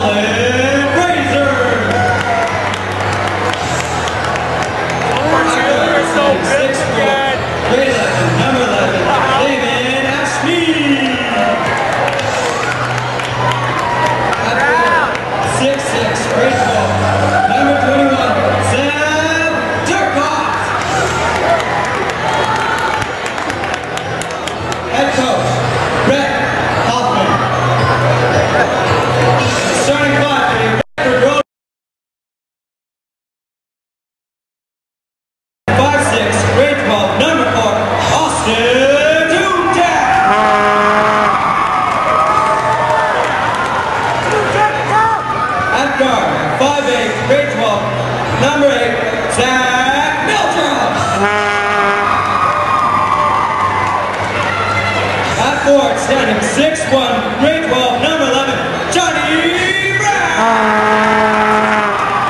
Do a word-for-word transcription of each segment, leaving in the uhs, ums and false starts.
Standing six one, grade twelve, number eleven, Johnny Brown.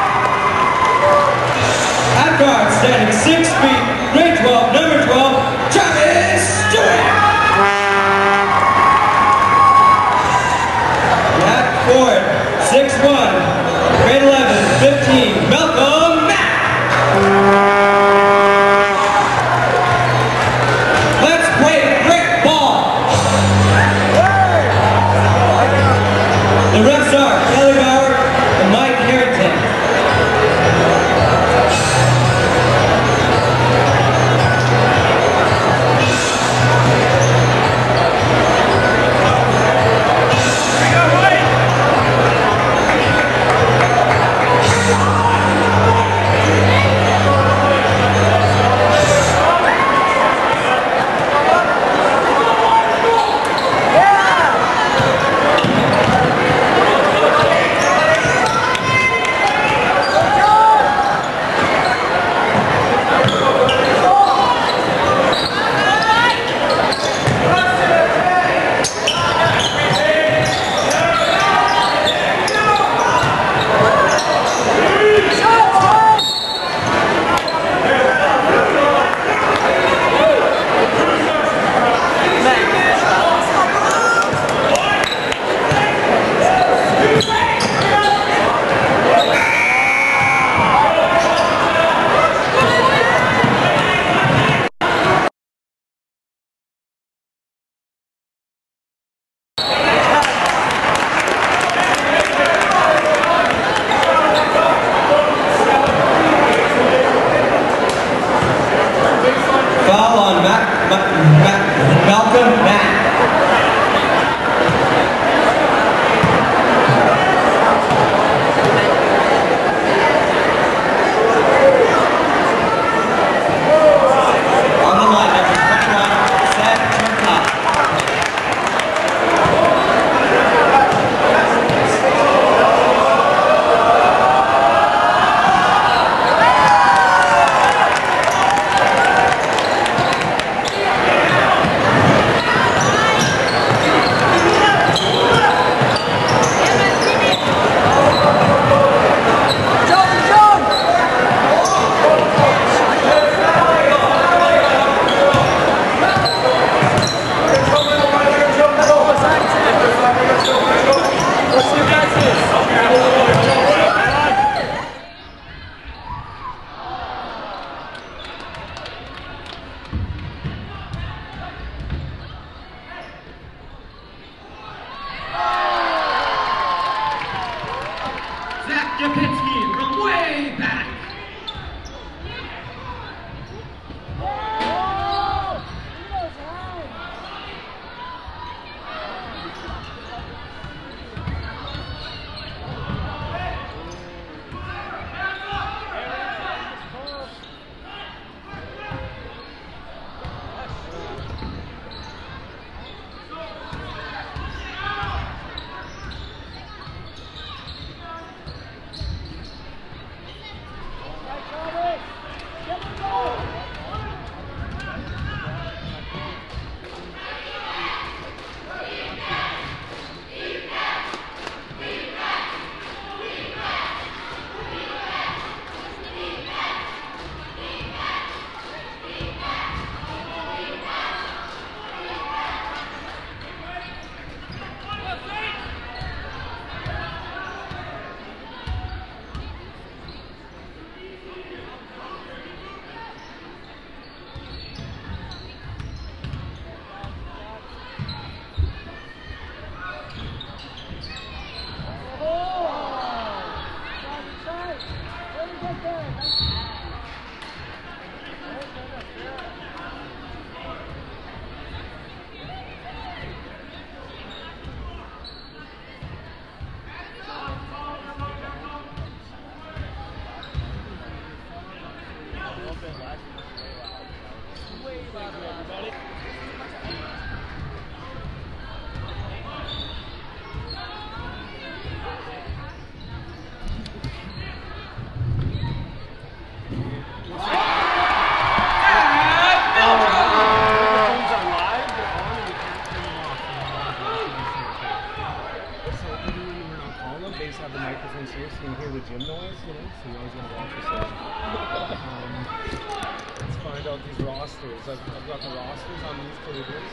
At guard, standing six feet, grade twelve, number twelve, Travis Stewart. At forward, six one, grade eleven, fifteen, Malcolm Mack. Let's play great ball. The refs are Kelly Bauer and Mike Harrington. Bring up, Mike! always have the microphones here so you can hear the gym noise, you know, so you always gotta watch yourself. Um, let's find out these rosters. I've, I've got the rosters on these tables.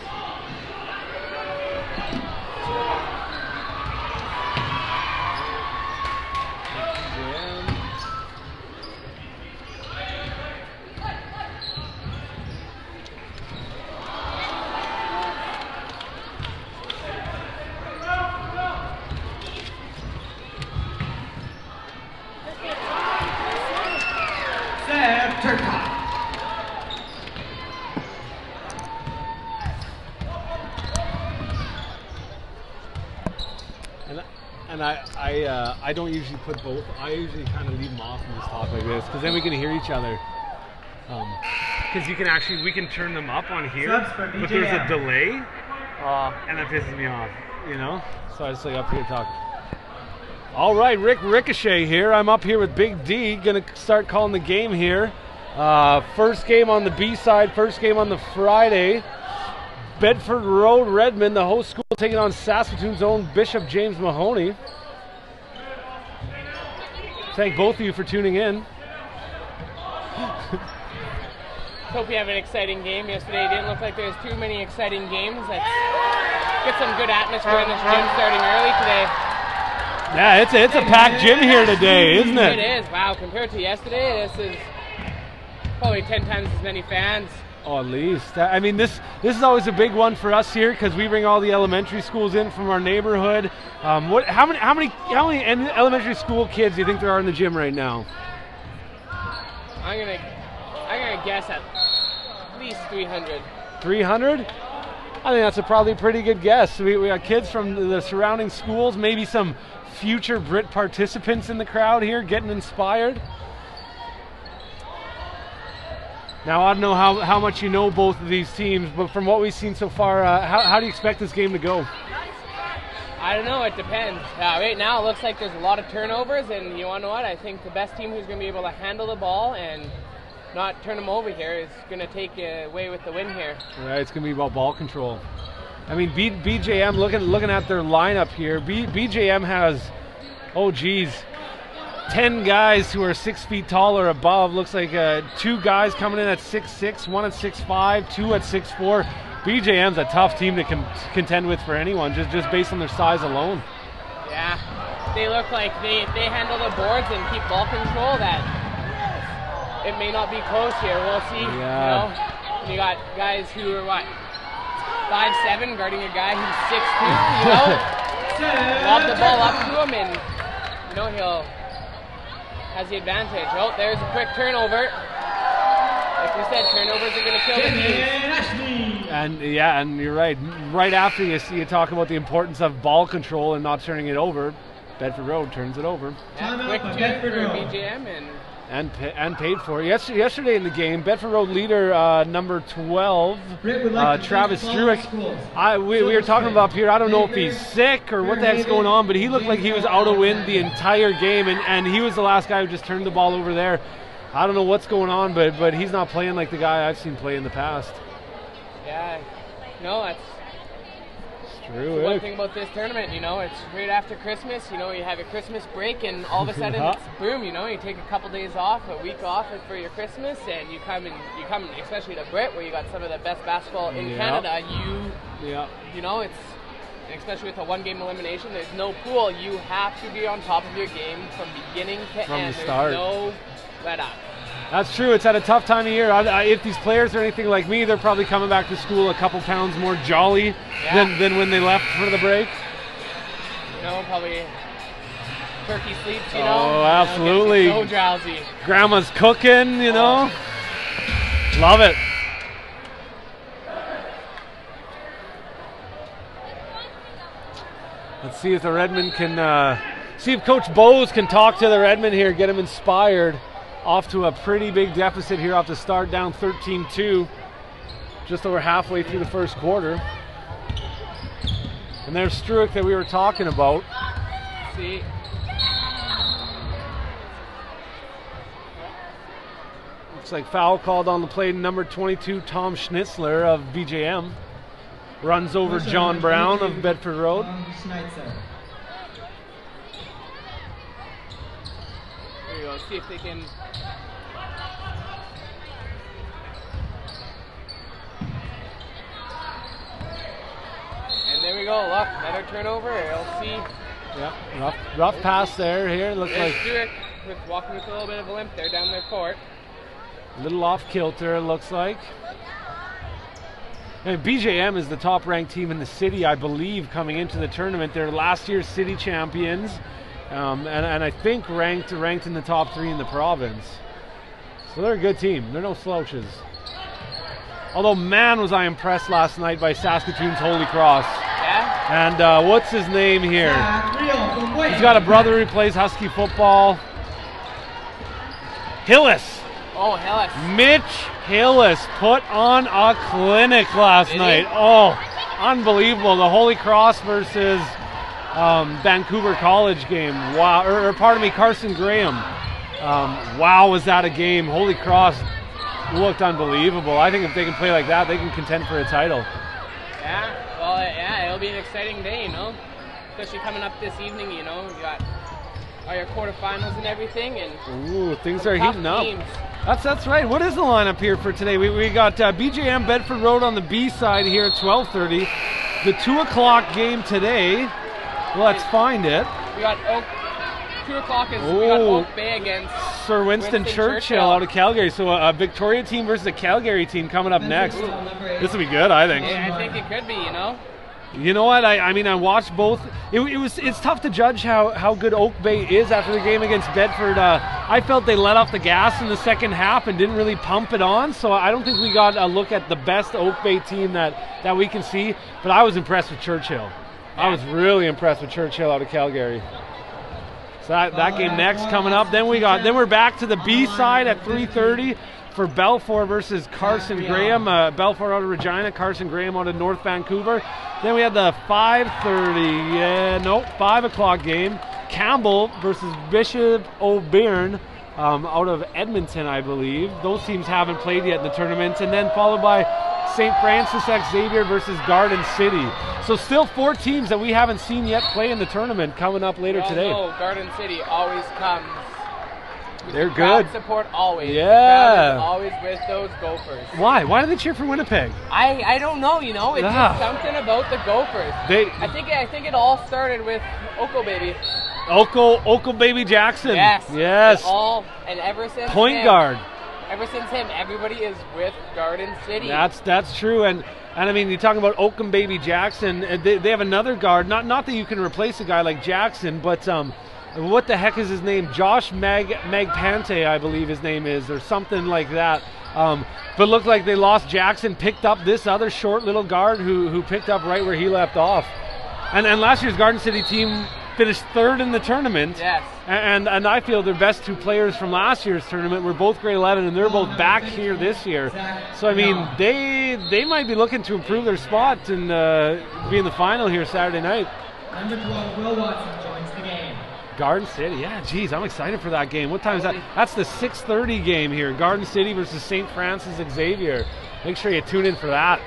And, and I I, uh, I don't usually put both. I usually kind of leave them off and just talk like this, because then we can hear each other. Because um, you can actually, we can turn them up on here, but there's a delay, uh, and that pisses me off, you know? So I just like up here talk. All right, Rick Ricochet here. I'm up here with Big D, gonna start calling the game here. Uh, first game on the B side, first game on the Friday. Bedford Road, Redmond, the host school, taking on Saskatoon's own Bishop James Mahoney. Thank both of you for tuning in. Hope you have an exciting game. Yesterday it didn't look like there was too many exciting games. Let's get some good atmosphere in this gym starting early today. Yeah, it's a, it's a packed gym here today, isn't it? It is. Wow, compared to yesterday, this is probably ten times as many fans. Oh, at least. I mean, this this is always a big one for us here because we bring all the elementary schools in from our neighborhood. Um, what? How many? How many? How many elementary school kids do you think there are in the gym right now? I'm gonna, I'm gonna guess at least three hundred. three hundred? I think that's a probably pretty good guess. We we got kids from the surrounding schools, maybe some future BRIT participants in the crowd here, getting inspired. Now, I don't know how, how much you know both of these teams, but from what we've seen so far, uh, how, how do you expect this game to go? I don't know, it depends. Uh, right now it looks like there's a lot of turnovers, and you want to know what? I think the best team who's going to be able to handle the ball and not turn them over here is going to take away with the win here. Right, it's going to be about ball control. I mean, B, BJM, looking looking at their lineup here, B, BJM has, oh geez, ten guys who are six feet tall or above. Looks like uh, two guys coming in at six six, one at six five, two at six four. B J M's a tough team to con contend with for anyone, just just based on their size alone. Yeah, they look like they if they handle the boards and keep ball control, that it may not be close here. We'll see. Yeah. You know, and you got guys who are what five seven guarding a guy who's six two. You know, lob the ball up to him, and you know he'll. Has the advantage. Oh, there's a quick turnover. Like we said, turnovers are going to kill the teams. And yeah, and you're right. Right after you see you talk about the importance of ball control and not turning it over, Bedford Road turns it over. Yeah, quick two for B J M and and and paid for it. Yesterday, yesterday in the game, Bedford Road leader uh, number twelve, uh, Travis Struick. I we, we were talking about up here. I don't know if he's sick or what the heck's going on, but he looked like he was out of wind the entire game, and and he was the last guy who just turned the ball over there. I don't know what's going on, but but he's not playing like the guy I've seen play in the past. Yeah, no, that's. True. One thing about this tournament, you know, it's right after Christmas. You know, you have a Christmas break, and all of a sudden, it's boom. You know, you take a couple days off, a week off for your Christmas, and you come and you come, especially to BRIT, where you got some of the best basketball in yeah. Canada. You, yeah, you know, it's especially with a one-game elimination. There's no pool. You have to be on top of your game from beginning to from end. the start. There's no let up. That's true. It's at a tough time of year. I, I, if these players are anything like me, they're probably coming back to school a couple pounds more jolly yeah. than, than when they left for the break. You know, probably turkey sleeps, you know. Oh, absolutely. You know, so drowsy. Grandma's cooking, you know. Oh. Love it. Let's see if the Redmond can, uh, see if Coach Bowes can talk to the Redmond here, get them inspired. Off to a pretty big deficit here off the start, down thirteen two, just over halfway through the first quarter. And there's Struick that we were talking about. See. Looks like foul called on the play. Number twenty-two, Tom Schnitzler of B J M. Runs over John Brown of Bedford Road. let's see if they can. And there we go. Look, another turnover. L C. Yeah, rough, rough pass there. Here it looks There's like Stewart with walking with a little bit of a limp there down their court. a little off kilter. It looks like. And B J M is the top-ranked team in the city, I believe, coming into the tournament. They're last year's city champions, um, and, and I think ranked ranked in the top three in the province. So they're a good team. They're no slouches. Although, man, was I impressed last night by Saskatoon's Holy Cross. Yeah. And uh, what's his name here? He's got a brother who plays Husky football. Hillis. Oh, Hillis. Mitch Hillis put on a clinic last Did night. he? Oh, unbelievable. The Holy Cross versus um, Vancouver College game. Wow. Or, or pardon me, Carson Graham. Um, wow, was that a game. Holy Cross looked unbelievable. I think if they can play like that, they can contend for a title. Yeah, well, yeah, it'll be an exciting day, you know, especially coming up this evening, you know, you got all your quarterfinals and everything, and Ooh, things some are tough heating up. teams. That's that's right. What is the lineup here for today? We, we got uh, B J M Bedford Road on the B side here at twelve thirty. The two o'clock game today. Let's find it. We got Oak, two o'clock is we got Ooh. Oak Bay against Sir Winston, Winston Churchill, Churchill. out of Calgary. So a, a Victoria team versus a Calgary team coming up next. This will be good, I think. Yeah, I think it could be, you know. You know what? I, I mean, I watched both. It, it was. It's tough to judge how, how good Oak Bay is after the game against Bedford. Uh, I felt they let off the gas in the second half and didn't really pump it on. So I don't think we got a look at the best Oak Bay team that, that we can see. But I was impressed with Churchill. I was really impressed with Churchill out of Calgary. So that, that game next coming up. Then we got. Then we're back to the B side at three thirty. For Belfort versus Carson Graham. Uh, Belfort out of Regina, Carson Graham out of North Vancouver. Then we had the five thirty, yeah, no, five o'clock game. Campbell versus Bishop O'Byrne um, out of Edmonton, I believe. Those teams haven't played yet in the tournament. And then followed by Saint Francis Xavier versus Garden City. So still four teams that we haven't seen yet play in the tournament coming up later Well, today. no, Garden City always comes. With They're the crowd good. Support always. Yeah. The crowd is always with those Gophers. Why? Why do they cheer for Winnipeg? I, I don't know, you know, it's Ah. just something about the Gophers. They I think I think it all started with Oko Baby. Oko Oko Baby Jackson. Yes. Yes. It all and ever since Point him, guard. Ever since him, everybody is with Garden City. That's that's true, and and I mean, you're talking about Oakham Baby Jackson. uh, They, they have another guard. Not not that you can replace a guy like Jackson, but um, what the heck is his name? Josh Mag Magpante, I believe his name is, or something like that. Um, but looked like they lost Jackson, picked up this other short little guard who who picked up right where he left off. And and last year's Garden City team finished third in the tournament. Yes. And and I feel their best two players from last year's tournament were both grade eleven, and they're both back here this year. So I mean, they they might be looking to improve their spot and uh, be in the final here Saturday night. Number twelve, Will Watson joins the game. Garden City, yeah, geez, I'm excited for that game. What time is that? That's the six thirty game here. Garden City versus Saint Francis Xavier. Make sure you tune in for that.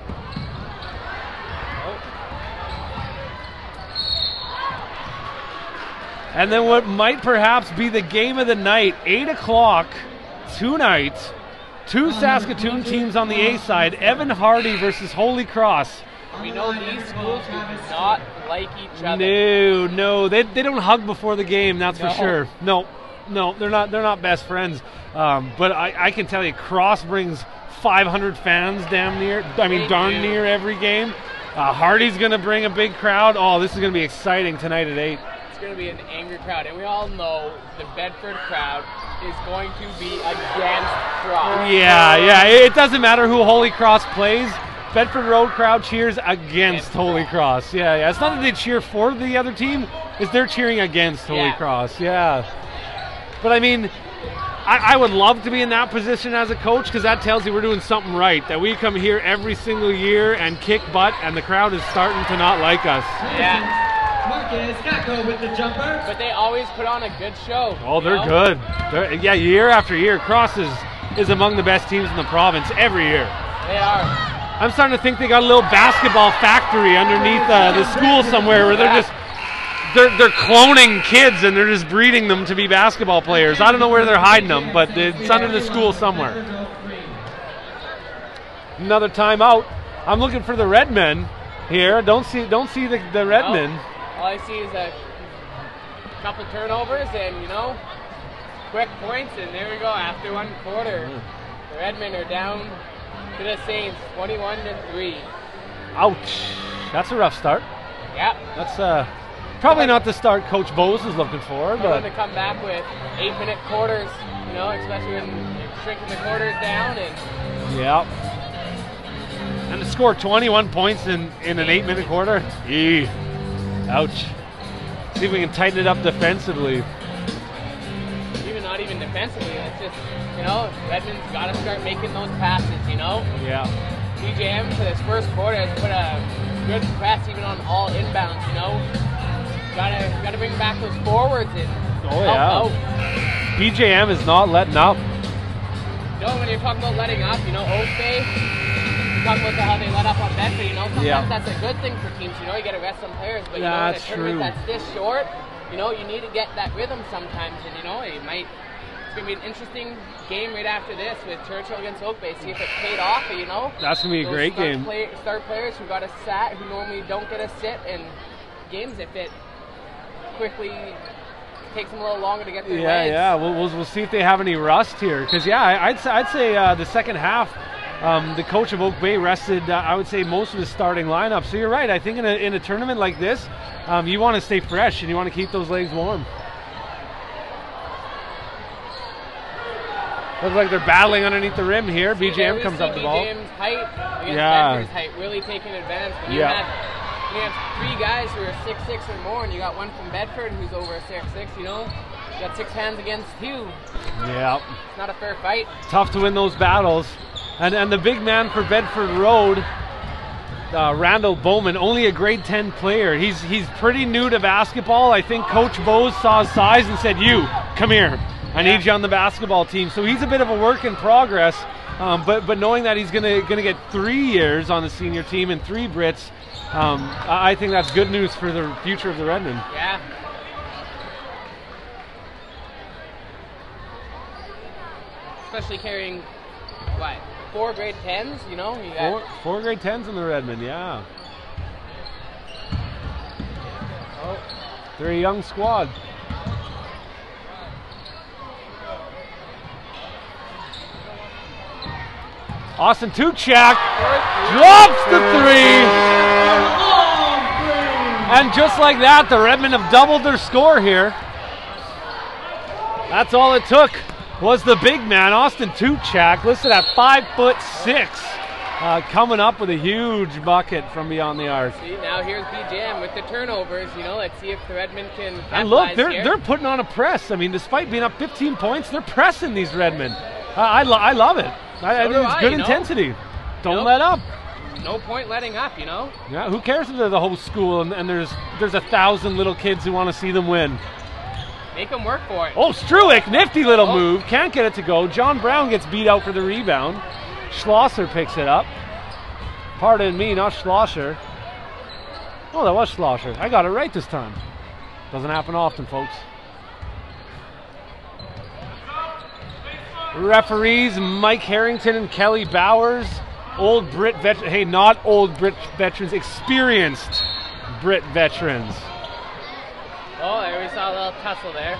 And then what might perhaps be the game of the night, eight o'clock tonight. Two Saskatoon teams on the A side, Evan Hardy versus Holy Cross. We know these schools who do not like each other. No, no, they, they don't hug before the game, that's No. for sure. No, no, they're not they're not best friends. Um, but I, I can tell you, Cross brings five hundred fans damn near, I mean They darn do. near every game. Uh, Hardy's going to bring a big crowd. Oh, this is going to be exciting tonight at eight. It's going to be an angry crowd, and we all know the Bedford crowd is going to be against Cross. Yeah, yeah. It doesn't matter who Holy Cross plays. Bedford Road crowd cheers against Holy Cross. Yeah, yeah. It's not that they cheer for the other team; it's they're cheering against Holy Yeah. Cross. Yeah. But I mean, I, I would love to be in that position as a coach, because that tells you we're doing something right. That we come here every single year and kick butt, and the crowd is starting to not like us. Yeah. Marcus Gacko with the jumper. But they always put on a good show. Oh, you they're know? good. They're, yeah, year after year, Cross is, is among the best teams in the province every year. They are. I'm starting to think they got a little basketball factory underneath uh, the school somewhere where they're just they're they're cloning kids and they're just breeding them to be basketball players. I don't know where they're hiding them, but it's under the school somewhere. Another timeout. I'm looking for the red men here. Don't see don't see the the red No. men. All I see is a couple turnovers and, you know, quick points, and there we go after one quarter. The Redmen are down to the Saints, twenty-one to three. Ouch. That's a rough start. Yep. That's uh, probably not the start Coach Bose is looking for, But but to come back with eight-minute quarters, you know, especially when you're shrinking the quarters down, and yeah. And to score twenty-one points in, in an eight-minute quarter, eee. Ouch. See if we can tighten it up defensively. even not even defensively, it's just, you know, Redmond's got to start making those passes, you know. Yeah. B J M for this first quarter has put a good press even on all inbounds, you know. Gotta gotta bring back those forwards and Oh help yeah. out. B J M is not letting up. You know, when you're talking about letting up, you know, Oak Bay, you talk about how they let up on Bedford, you know, sometimes Yeah. that's a good thing for teams, you know, you gotta rest some players, but you Yeah, know, in a that's tournament true. that's this short, you know, you need to get that rhythm sometimes, and you know, it might, it's gonna be an interesting game right after this with Churchill against Oak Bay, see if it paid off, you know. That's gonna be a Those great start game. Play, start players who got a sat, who normally don't get a sit, and games if it quickly takes them a little longer to get their Yeah, legs. yeah. We'll, we'll we'll see if they have any rust here, because yeah, I- I'd say, I'd say uh, the second half, um, the coach of Oak Bay rested. Uh, I would say most of his starting lineup. So you're right. I think in a in a tournament like this, um, you want to stay fresh and you want to keep those legs warm. Looks like they're battling underneath the rim here. B J M comes up the ball. B J M's height against Yeah. Bedford's height, really taking advantage. When you Yeah. have when you have three guys who are six six or more, and you got one from Bedford who's over six six, you know, you got six hands against two. Yeah. It's not a fair fight. Tough to win those battles. And and the big man for Bedford Road, uh, Randall Bowman, only a grade ten player. He's he's pretty new to basketball. I think Coach Bose saw his size and said, "You, come here. I Yeah. need you on the basketball team." So he's a bit of a work in progress. Um, but but knowing that he's gonna gonna get three years on the senior team and three Brits, um, I I think that's good news for the future of the Redmen. Yeah. Especially carrying what? Four grade tens, you know? You got Four, four grade tens in the Redmen, yeah. oh, They're a young squad. Austin Tuchak drops the three. And just like that, the Redmen have doubled their score here. That's all it took, was the big man, Austin Tuchak, listed at five foot six, uh, coming up with a huge bucket from beyond the arc. see, now here's B J M with the turnovers, you know, let's see if the Redmen can And look, capitalize they're here. they're putting on a press. I mean, despite being up fifteen points, they're pressing these Redmen. Uh, I lo- I love it. I, I So think do it's I, good you know? intensity. Don't Nope. let up. No point letting up, you know? Yeah, who cares if they're the whole school and, and there's there's a thousand little kids who want to see them win. Make them work for it. Oh, Struick, nifty little Oh. move. Can't get it to go. John Brown gets beat out for the rebound. Schlosser picks it up. Pardon me, not Schlosser. Oh, that was Schlosser. I got it right this time. Doesn't happen often, folks. Referees Mike Harrington and Kelly Bowers. Old Brit veterans. Hey, not old Brit veterans. Experienced Brit veterans. Oh, there we saw a little tussle there.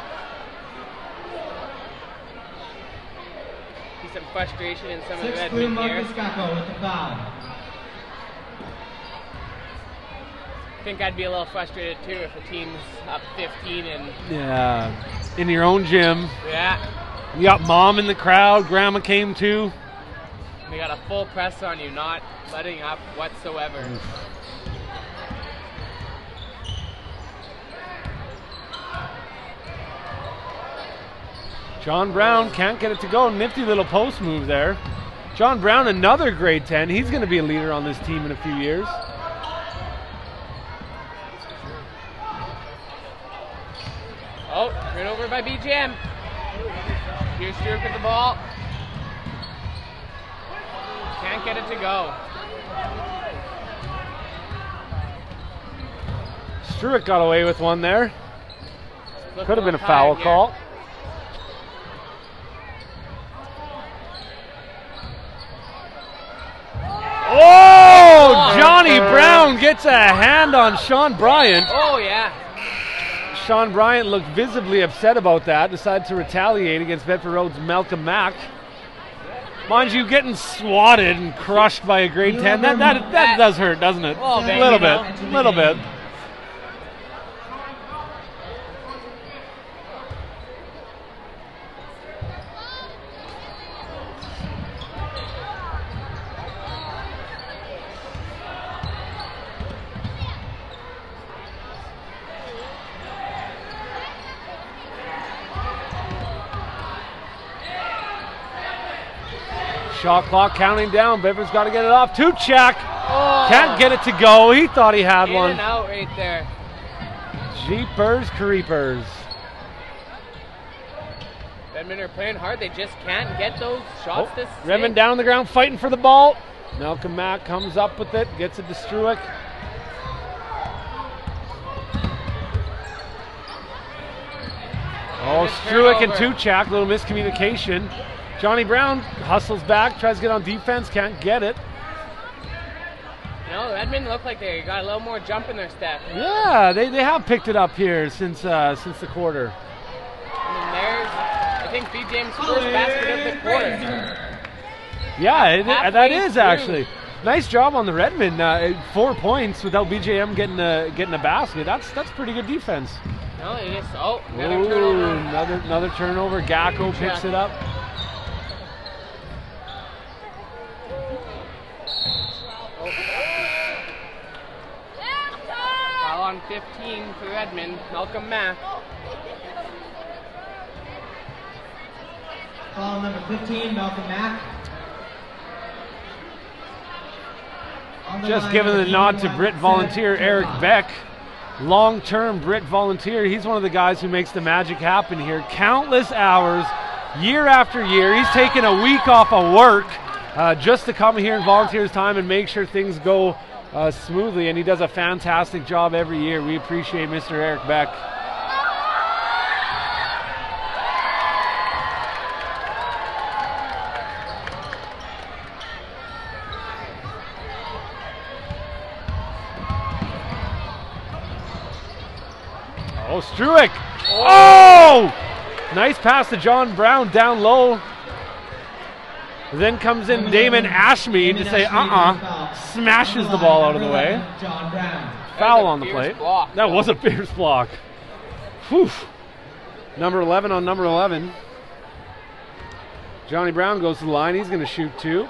See some frustration in some of the Six blue Redmen here. Marcus Gacko with the foul. I think I'd be a little frustrated too if the team's up fifteen and Yeah. In your own gym. yeah, You got mom in the crowd. Grandma came too. they got a full press on you, not letting up whatsoever. John Brown can't get it to go. Nifty little post move there. John Brown, another grade ten. He's going to be a leader on this team in a few years. Oh, turn over by B J M. Here's Stewart with the ball. Can't get it to go. Struick got away with one there. Look Could have been a time foul here. call. Oh, Johnny Brown gets a hand on Sean Bryant. Oh, yeah. Sean Bryant looked visibly upset about that, decided to retaliate against Bedford Road's Malcolm Mack. Mind you, getting swatted and crushed by a grade ten, that, that, that, that does hurt, doesn't it? Oh, a little bit, a little bit. Shot clock counting down. Bedford's got to get it off. Tuchak Oh. can't get it to go. He thought he had In one. and out right there. Jeepers creepers. Redmond are playing hard. They just can't get those shots Oh, this Redmond down on the ground fighting for the ball. Malcolm Mack comes up with it, gets it to Struick. Oh, Struick and Tuchak, little miscommunication. Johnny Brown hustles back, tries to get on defense, can't get it. You know, Redmond look like they got a little more jump in their step. Yeah, they, they have picked it up here since uh, since the quarter. I mean, there's, I think B J M's first basket of the quarter. Yeah, it, Halfway that is through. actually. Nice job on the Redmond. Uh, four points without B J M getting a getting a basket. That's that's pretty good defense. No, they just, oh, another Ooh, turnover. Another another turnover. Gacko picks it up. Foul on fifteen for Redmond. Malcolm Mack. Foul number fifteen, Malcolm Mack. On the Just line, giving the number nod to twenty-one, Brit volunteer Seth Eric Turlock. Beck. Long-term Brit volunteer. He's one of the guys who makes the magic happen here. Countless hours, year after year. He's taken a week off of work uh, just to come here and volunteer his time and make sure things go uh, smoothly. And he does a fantastic job every year. We appreciate Mister Eric Beck. Oh, Struick. Oh! Nice pass to John Brown down low. Then comes in Damon Ashmead to say, uh-uh. Smashes the ball out of the way. John Brown. Foul a on the fierce plate. block, That though. was a fierce block. Whew. Number eleven on number eleven. Johnny Brown goes to the line. He's going to shoot two.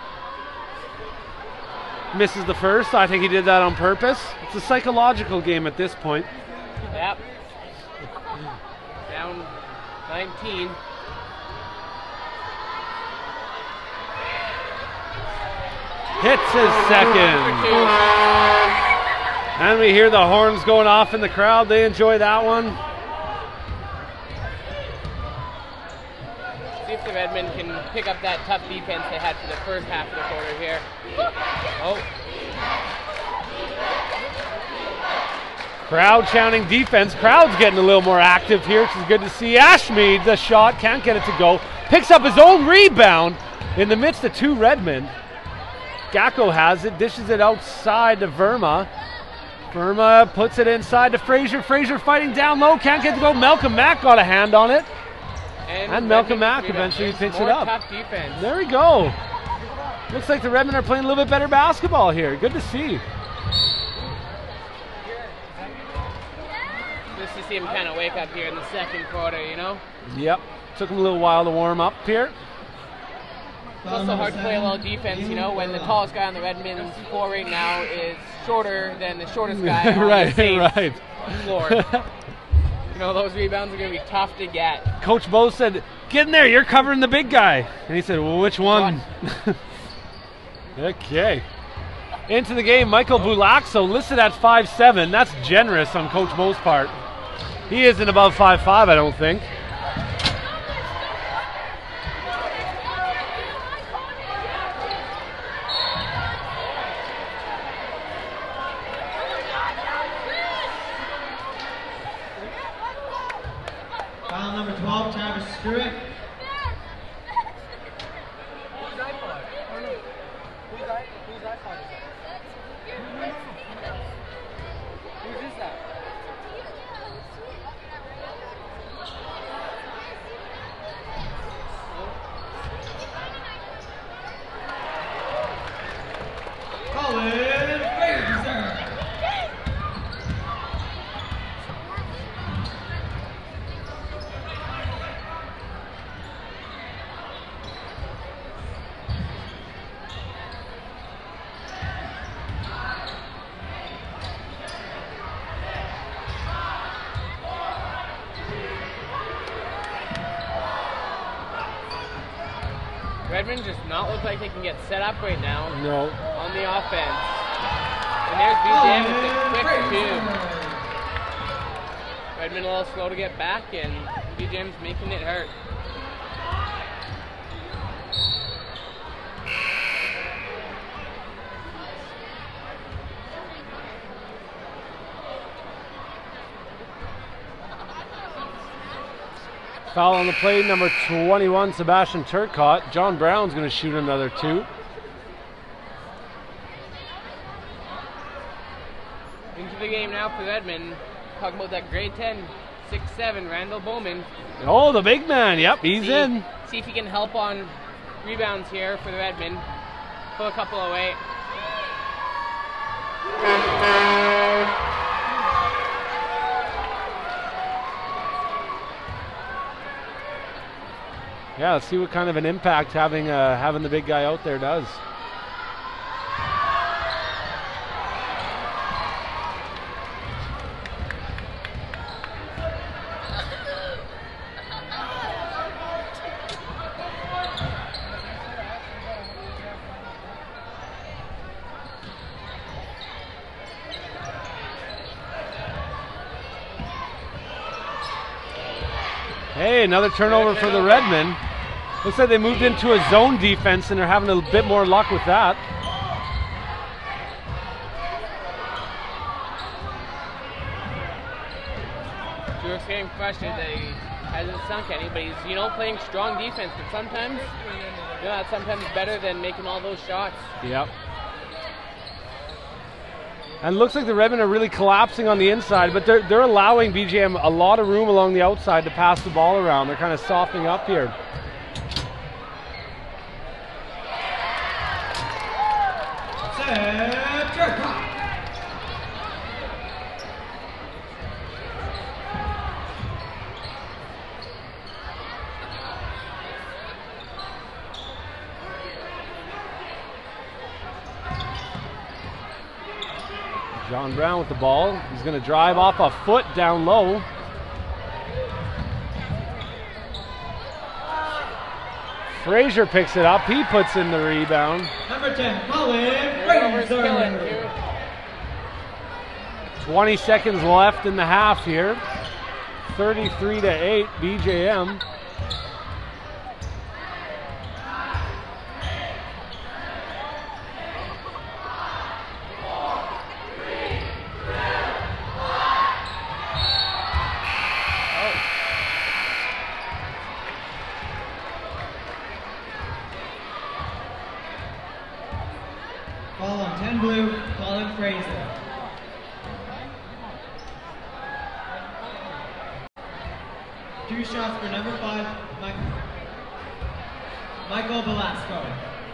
Misses the first. I think he did that on purpose. It's a psychological game at this point. Yep. Down nineteen. Hits his second. And we hear the horns going off in the crowd. They enjoy that one. See if the Redmond can pick up that tough defense they had for the first half of the quarter here. Oh, Crowd chanting defense. Crowd's getting a little more active here, which is good to see. Ashmead, the shot, can't get it to go. Picks up his own rebound in the midst of two Redmond. Gacko has it, dishes it outside to Verma. Verma puts it inside to Frazier. Frazier fighting down low, can't get it to go. Malcolm Mack got a hand on it. And Malcolm Mack eventually picks it up. Tough defense. There we go. Looks like the Redmond are playing a little bit better basketball here. Good to see. Just to see him kind of wake up here in the second quarter, you know? Yep. Took him a little while to warm up here. It's also hard to play a little defense, you know, when the tallest guy on the Redmond's floor right now is shorter than the shortest guy on right, the same right. floor. You know, those rebounds are going to be tough to get. Coach Bo said, get in there, you're covering the big guy. And he said, well, which one? Okay. Into the game, Michael Bulaxo listed at five seven. That's generous on Coach Bo's part. He isn't above five five, I don't think. Foul number twelve, Travis Stewart. Who's iPod? Who's i whose iPod is that? Whose is that? Colin Fraser. Redmond does not look like they can get set up right now. No. On the offense. And there's B J M with a quick two. Redmond a little slow to get back, and B J M's making it hurt. Foul on the play, number twenty-one, Sebastian Turcotte. John Brown's going to shoot another two. Into the game now for Redmond. Talking about that grade ten, six seven, Randall Bowman. Oh, the big man. Yep, he's see, in. See if he can help on rebounds here for the Redmond. Pull a couple away. Yeah, let's see what kind of an impact having uh, having the big guy out there does. Hey, another turnover for the Redmen. Looks like they moved into a zone defense and they're having a bit more luck with that. Drew getting frustrated that he hasn't sunk any, but he's, you know, playing strong defense, but sometimes, you know, that's sometimes better than making all those shots. Yep. And it looks like the Redmen are really collapsing on the inside, but they're, they're allowing B J M a lot of room along the outside to pass the ball around. They're kind of softening up here. John Brown with the ball. He's going to drive off a foot down low. Frazier picks it up. He puts in the rebound. Number ten, Colin Frazier. twenty seconds left in the half here. thirty-three to eight, B J M. Ball on ten blue, Colin Frazier. Two shots for number five, Mike, Michael Velasco.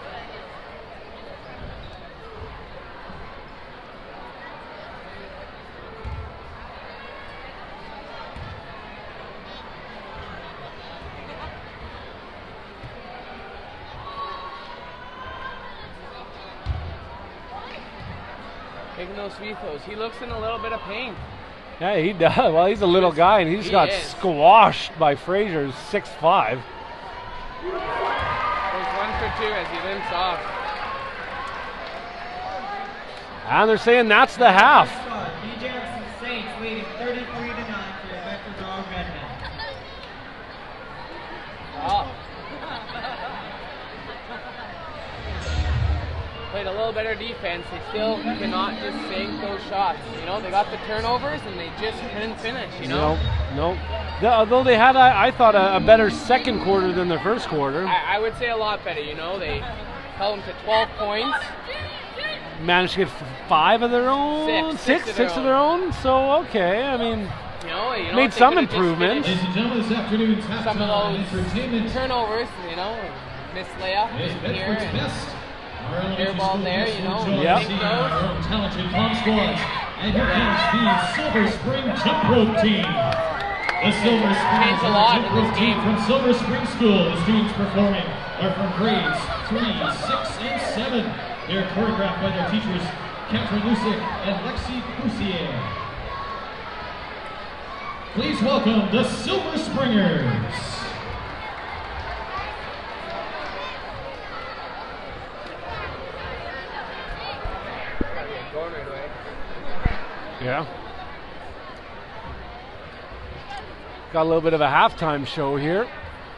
Taking those free throws. He looks in a little bit of pain. Yeah, he does. Well, he's a little guy, and he's He got is. squashed by Frazier's six five. Goes one for two as he limps off. And they're saying that's the half. B J M Saints leading thirty-three to nine for the Bedford Dog Redmen. Oh. Played a little better defense. They still cannot just sink those shots. You know, they got the turnovers and they just couldn't finish, you know? Nope, nope. The, although they had, I, I thought, a, a better second quarter than the first quarter. I, I would say a lot better, you know. They held them to twelve points. Managed to get five of their own? Six. Six, Six, of, their six own. of their own? So, okay, I mean, you know, you know, made they some could've just improvements. Ladies and gentlemen, this afternoon's Some of halftime those entertainment turnovers, you know, missed layup is here. Bedford's And best. Our elementary air ball school there, best you will know, join Yep. us in our own talented pom squads. And here comes the Silver Spring Jump Rope team. The Silver Spring Changed a lot Jump in this Rope team game. from Silver Spring School. The students performing are from grades three, six, and seven. They're choreographed by their teachers, Catherine Lusick and Lexi Boussier. Please welcome the Silver Springers. Yeah. Got a little bit of a halftime show here.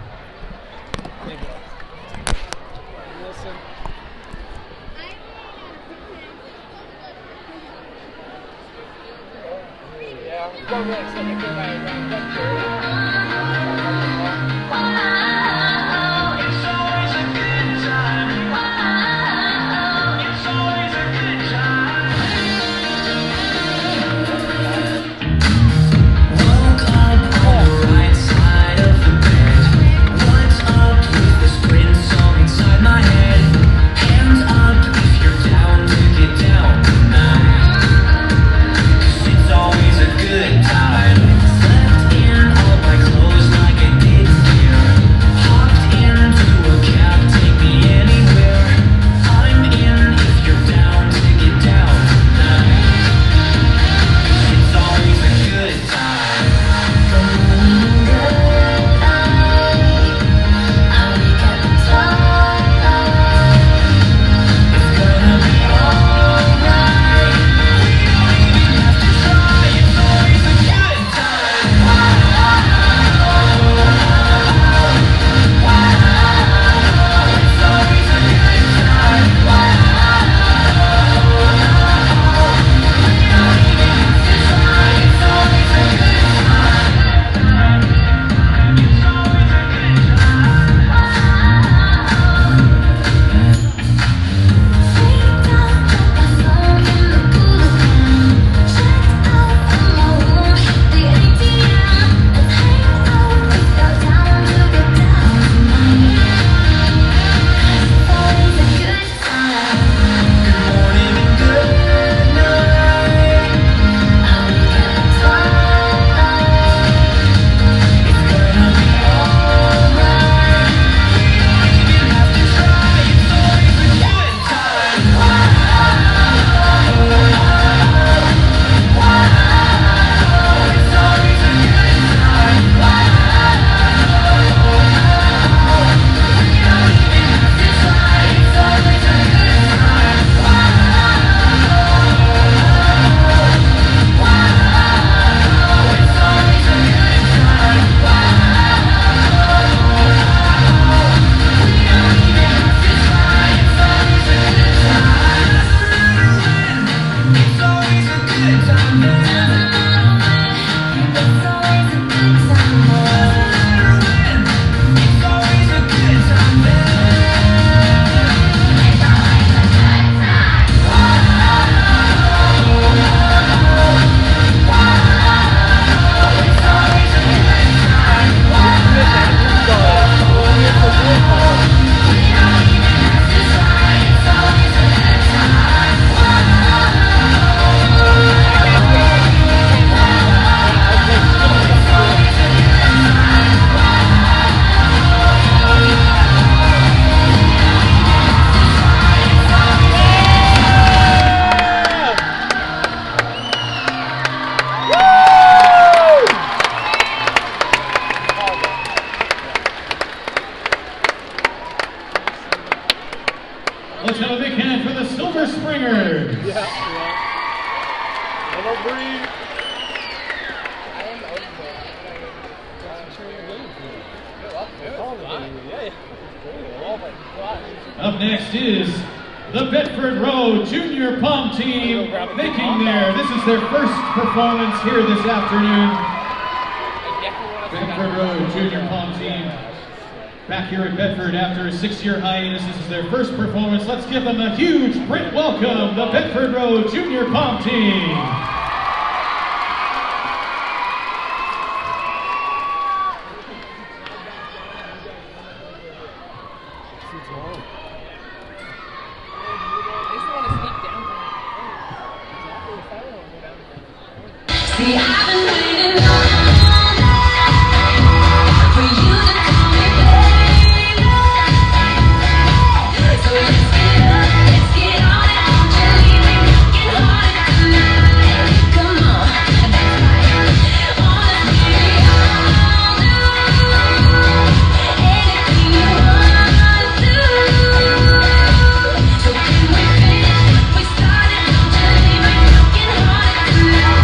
Let's have a big hand for the Silver Springers. Yeah, yeah. Hello, Bree. Up next is the Bedford Row Junior Pom Team, making their, this is their first performance here this afternoon. Bedford Road Junior Pom team back here at Bedford after a six-year hiatus. This is their first performance. Let's give them a huge BRIT welcome, the Bedford Road Junior Pom team. See, I've been waiting all night for you to call me baby. So let's get up, let's get on it. Don't you leave me looking hard tonight. Come on, that's right. Honestly, I'll do anything you want to. So can we finish what we started? Don't you leave me looking hard tonight.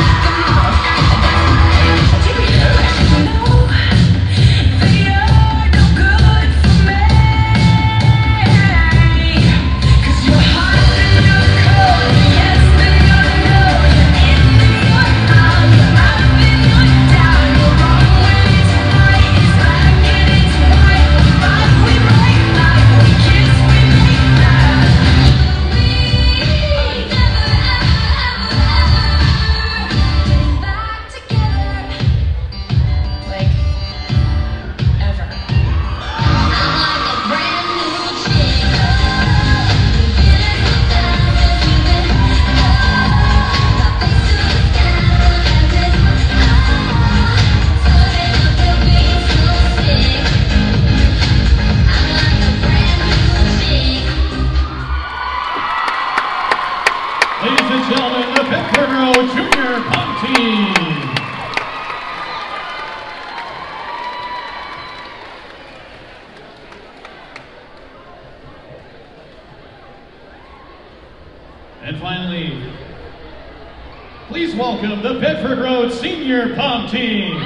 Ladies and gentlemen, the Bedford Road Junior Pom team. And finally, please welcome the Bedford Road Senior Pom team.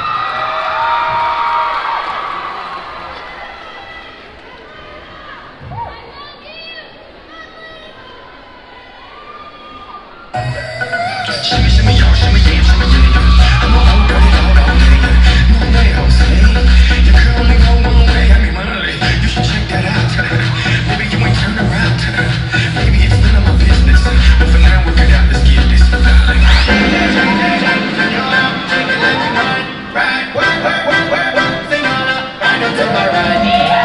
Shimmy, shimmy, y'all, shimmy, yeah, shimmy, yeah. I'm a whole dirty dog all day. No way, I'll say. Your girl only go one way, I mean money. You should check that out. Maybe you ain't turned around. Maybe it's none of my business. But for now, work it out, let's get this, darling. Right, work, work, work, work, work. Sing on up, right up to my right.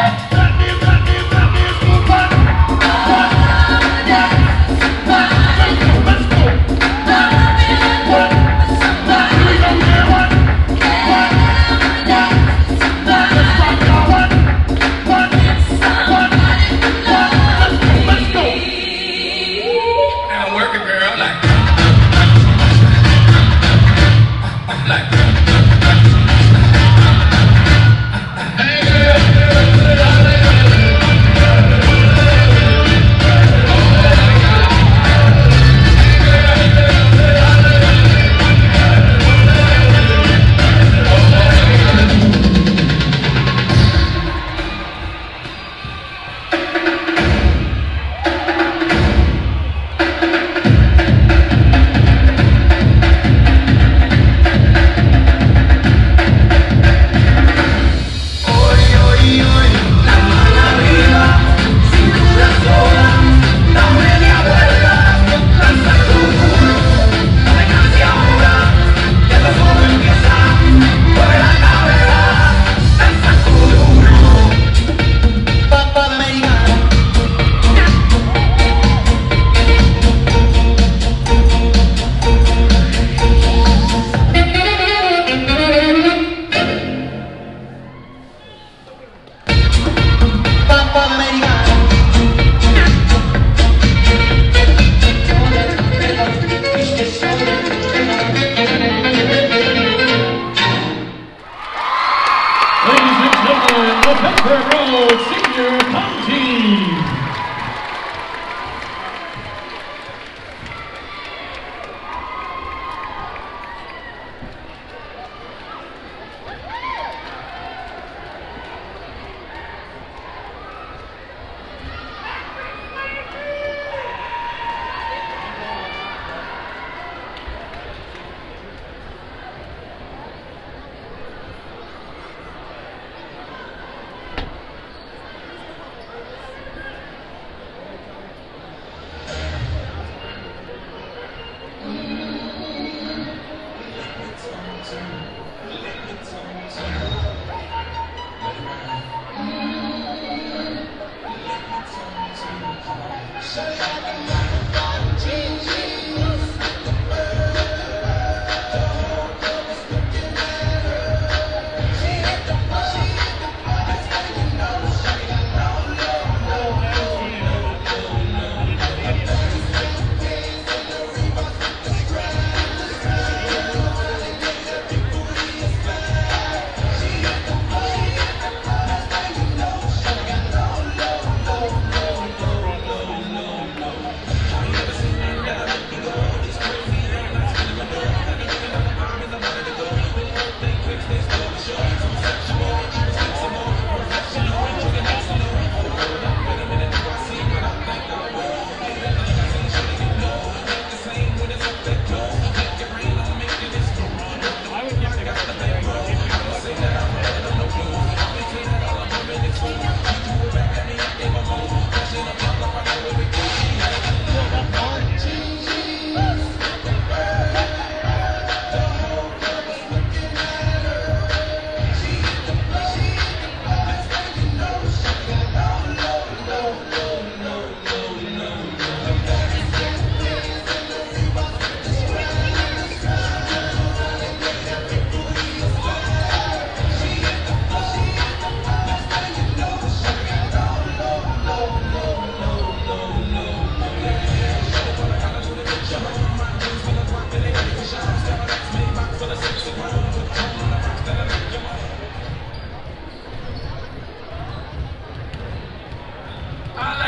Bedford Road Senior Pom team.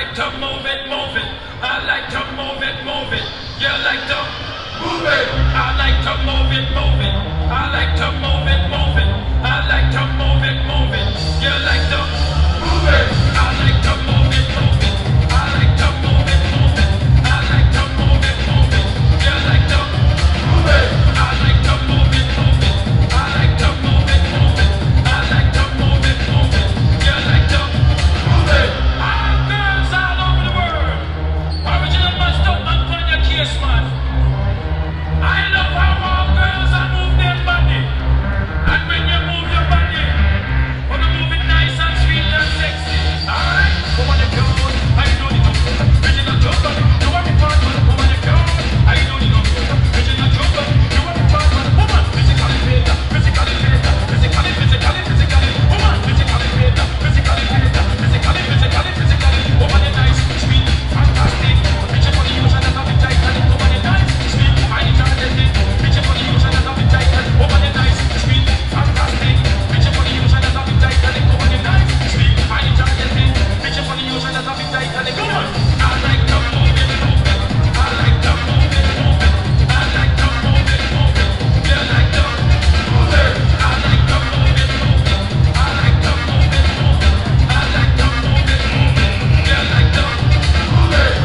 like to move it, move it. I like to move it, move it. You like to move it. I like to move it, move it. I like to move it, move it. I like to move it, move it. You like to move it. I like to move it, move it. I like to move it, move it. I like to move it, move it. You like to move it. I like to move it, move it. I like to move it, move it. I like to move it, move it. You like to move it. All girls all over the world. Original man, stop and find your case, man. I love how all girls are move their body. And when you move your body, wanna move it nice and sweet and sexy. Alright? Woman, you cute. I know you know. Original jumper. You want me part, man. Woman, you cute. I know you know. Original jumper. You want me part, man. Woman, physically fit. Physically fit. Physically, physically, physically. Woman, physically fit. Physically fit. Physically, physically, physically. Woman, you nice, sweet, fantastic. Bitch, for the ocean, that's a bit tight. Woman, you nice, sweet, I enjoy it. Bitch, for the ocean, that's a bit tight. Woman, you nice, sweet, fantastic. Bitch, for the ocean, that's a bit tight. Woman, you nice, sweet, I enjoy it. Bitch, for the ocean, that's a bit tight. Come on, I like to move it, move it. I like to move it, move it. I like to move it, move it. You like to move it. I like to move it, move it. I like to move it, move it. I like to move it, move it. You like to move it.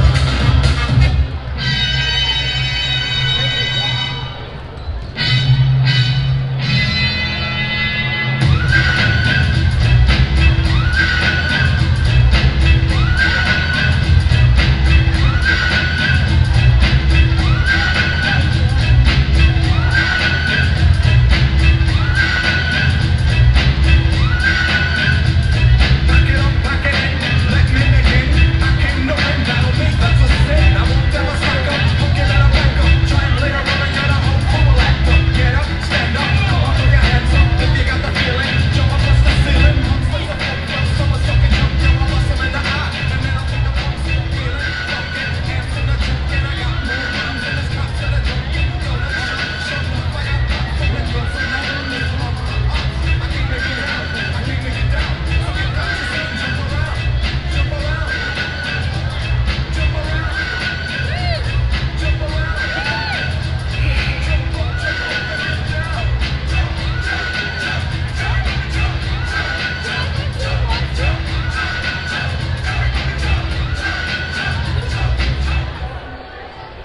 Back it up, back it in, let me begin. I came to win, that'll be, that's a sin. I won't ever slack up, won't get out of back up. Try and play around and get a whole full act up. Get up, stand up, come on, throw your hands up. If you got the feeling, jump up, touch the ceiling. Swing the foot, jump, someone's talking, jump, jump, I'll bust them in the eye. And then I'll take a pump, see the feeling. Fuck it, hands in the trunk, and I got more rhymes in this cop to the jump. Gonna shoot, shoot, I got pop from the drum, so now I'm this up, up. I can't make it down, I can't make it down. So get down, just say, jump around, jump around, jump around, jump around, jump up, jump up, and get down. Jump, jump, jump, jump, jump, jump, jump, jump, jump, jump, everybody jump, jump, jump, jump, jump.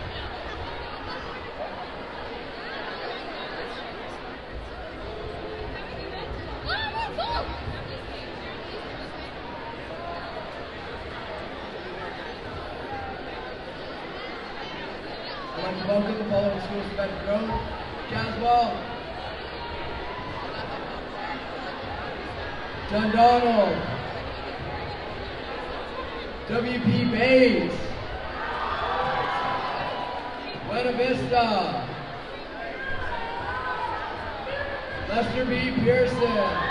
I'd like to welcome the following schools to Bedford Road. Caswell, Dundonald, W P Bays, Buena Vista, Lester B. Pearson,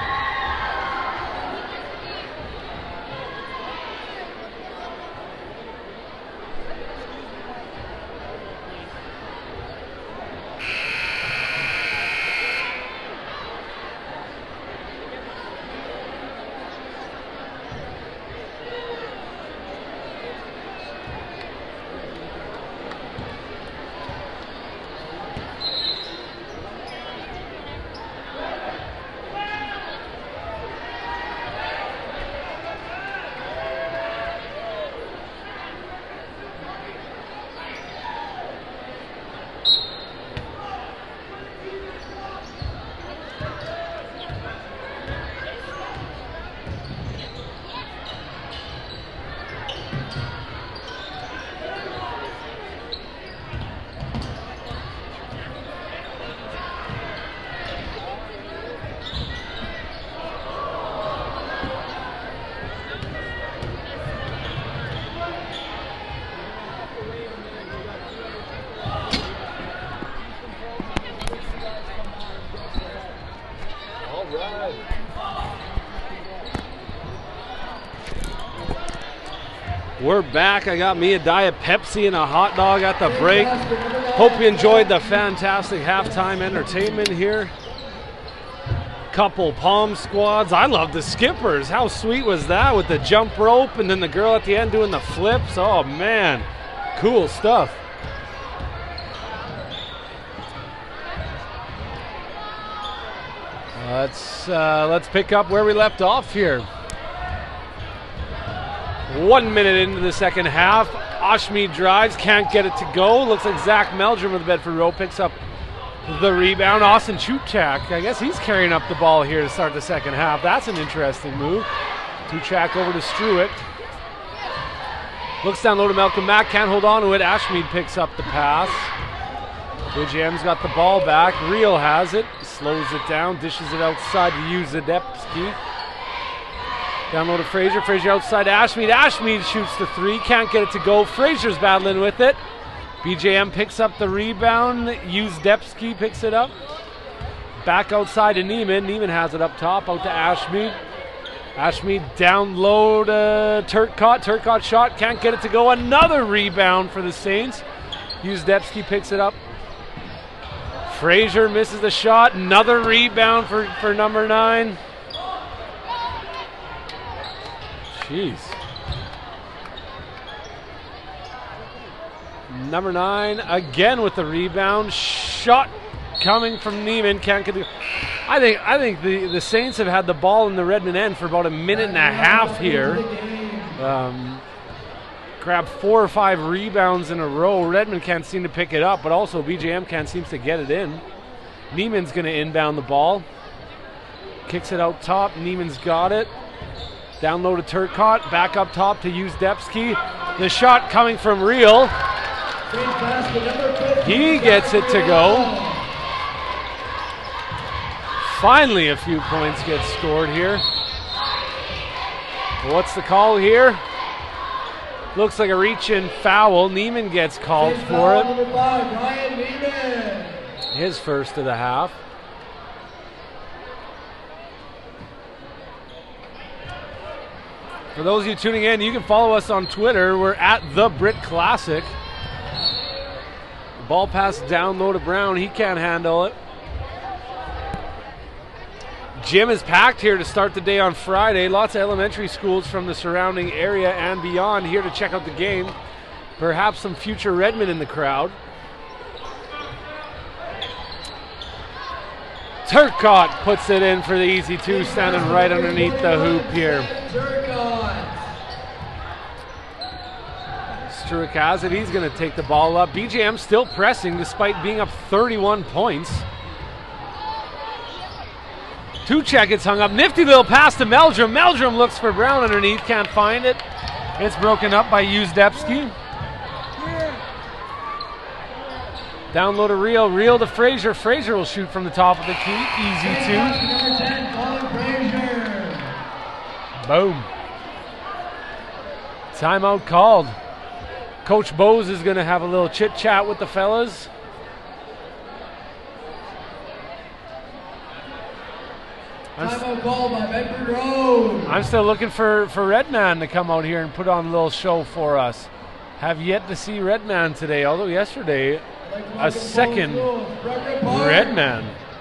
We're back. I got me a Diet Pepsi and a hot dog at the break. Hope you enjoyed the fantastic halftime entertainment here. Couple palm squads. I love the skippers. How sweet was that with the jump rope and then the girl at the end doing the flips? Oh man, cool stuff. Let's uh, let's pick up where we left off here. One minute into the second half. Ashmead drives, can't get it to go. Looks like Zach Meldrum of the Bedford Row picks up the rebound. Austin Chuchak, I guess he's carrying up the ball here to start the second half. That's an interesting move. Chuchak over to Struitt. Looks down low to Malcolm Mack, can't hold on to it. Ashmead picks up the pass. B J M's got the ball back. Real has it, slows it down, dishes it outside to Uzadepski. Down low to Frazier. Frazier outside to Ashmead. Ashmead shoots the three, can't get it to go. Frazier's battling with it. B J M picks up the rebound. Uzdepski picks it up. Back outside to Neiman. Neiman has it up top, out to Ashmead. Ashmead down low to Turcotte. Turcotte shot, can't get it to go. Another rebound for the Saints. Uzdepski picks it up. Frazier misses the shot. Another rebound for, for number nine. Jeez. Number nine again with the rebound. Shot coming from Neiman. Can't get the. I think I think the, the Saints have had the ball in the Redmond end for about a minute and a half here. Um, grabbed four or five rebounds in a row. Redmond can't seem to pick it up, but also B J M can't seem to get it in. Neiman's going to inbound the ball. Kicks it out top. Neiman's got it. Down low to Turcotte. Back up top to Uzdepski. The shot coming from Real. He gets it to go. Finally a few points get scored here. What's the call here? Looks like a reach-in foul. Neiman gets called for it. His first of the half. For those of you tuning in, you can follow us on Twitter. We're at the BRIT Classic. Ball pass down low to Brown. He can't handle it. Gym is packed here to start the day on Friday. Lots of elementary schools from the surrounding area and beyond here to check out the game. Perhaps some future Redmond in the crowd. Turcotte puts it in for the easy two, standing right underneath the hoop here. Struick has it. He's going to take the ball up. B J M still pressing despite being up thirty-one points. Chuchak gets hung up. Nifty little pass to Meldrum. Meldrum looks for Brown underneath. Can't find it. It's broken up by Uzdepski. Down low to Real. Real to Frazier. Frazier will shoot from the top of the key. Easy two. Boom. Timeout called. Coach Bose is going to have a little chit chat with the fellas. I'm, st- call by Bedford Road. I'm still looking for, for Redman to come out here and put on a little show for us. Have yet to see Redman today, although yesterday like a second Redman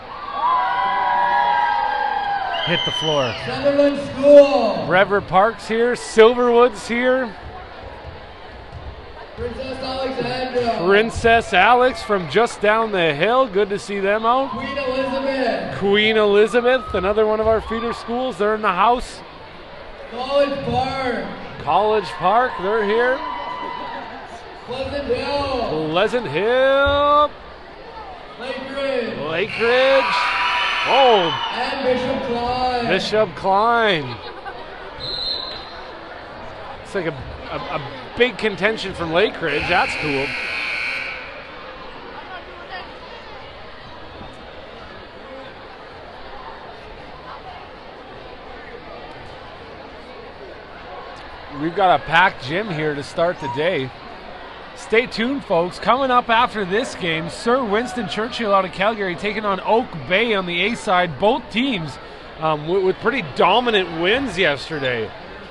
hit the floor. Sutherland School. Brever Park's here. Silverwood's here. Princess Alexandra. Princess Alex from just down the hill. Good to see them out. Queen Elizabeth. Queen Elizabeth, another one of our feeder schools. They're in the house. College Park. College Park, they're here. Pleasant Hill. Pleasant Hill. Lake Ridge. Lake Ridge. Oh. And Bishop Klein. Bishop Klein. It's like a, a, a big contention from Lake Ridge. That's cool. We've got a packed gym here to start the day. Stay tuned, folks. Coming up after this game, Sir Winston Churchill out of Calgary taking on Oak Bay on the A side. Both teams um, with, with pretty dominant wins yesterday.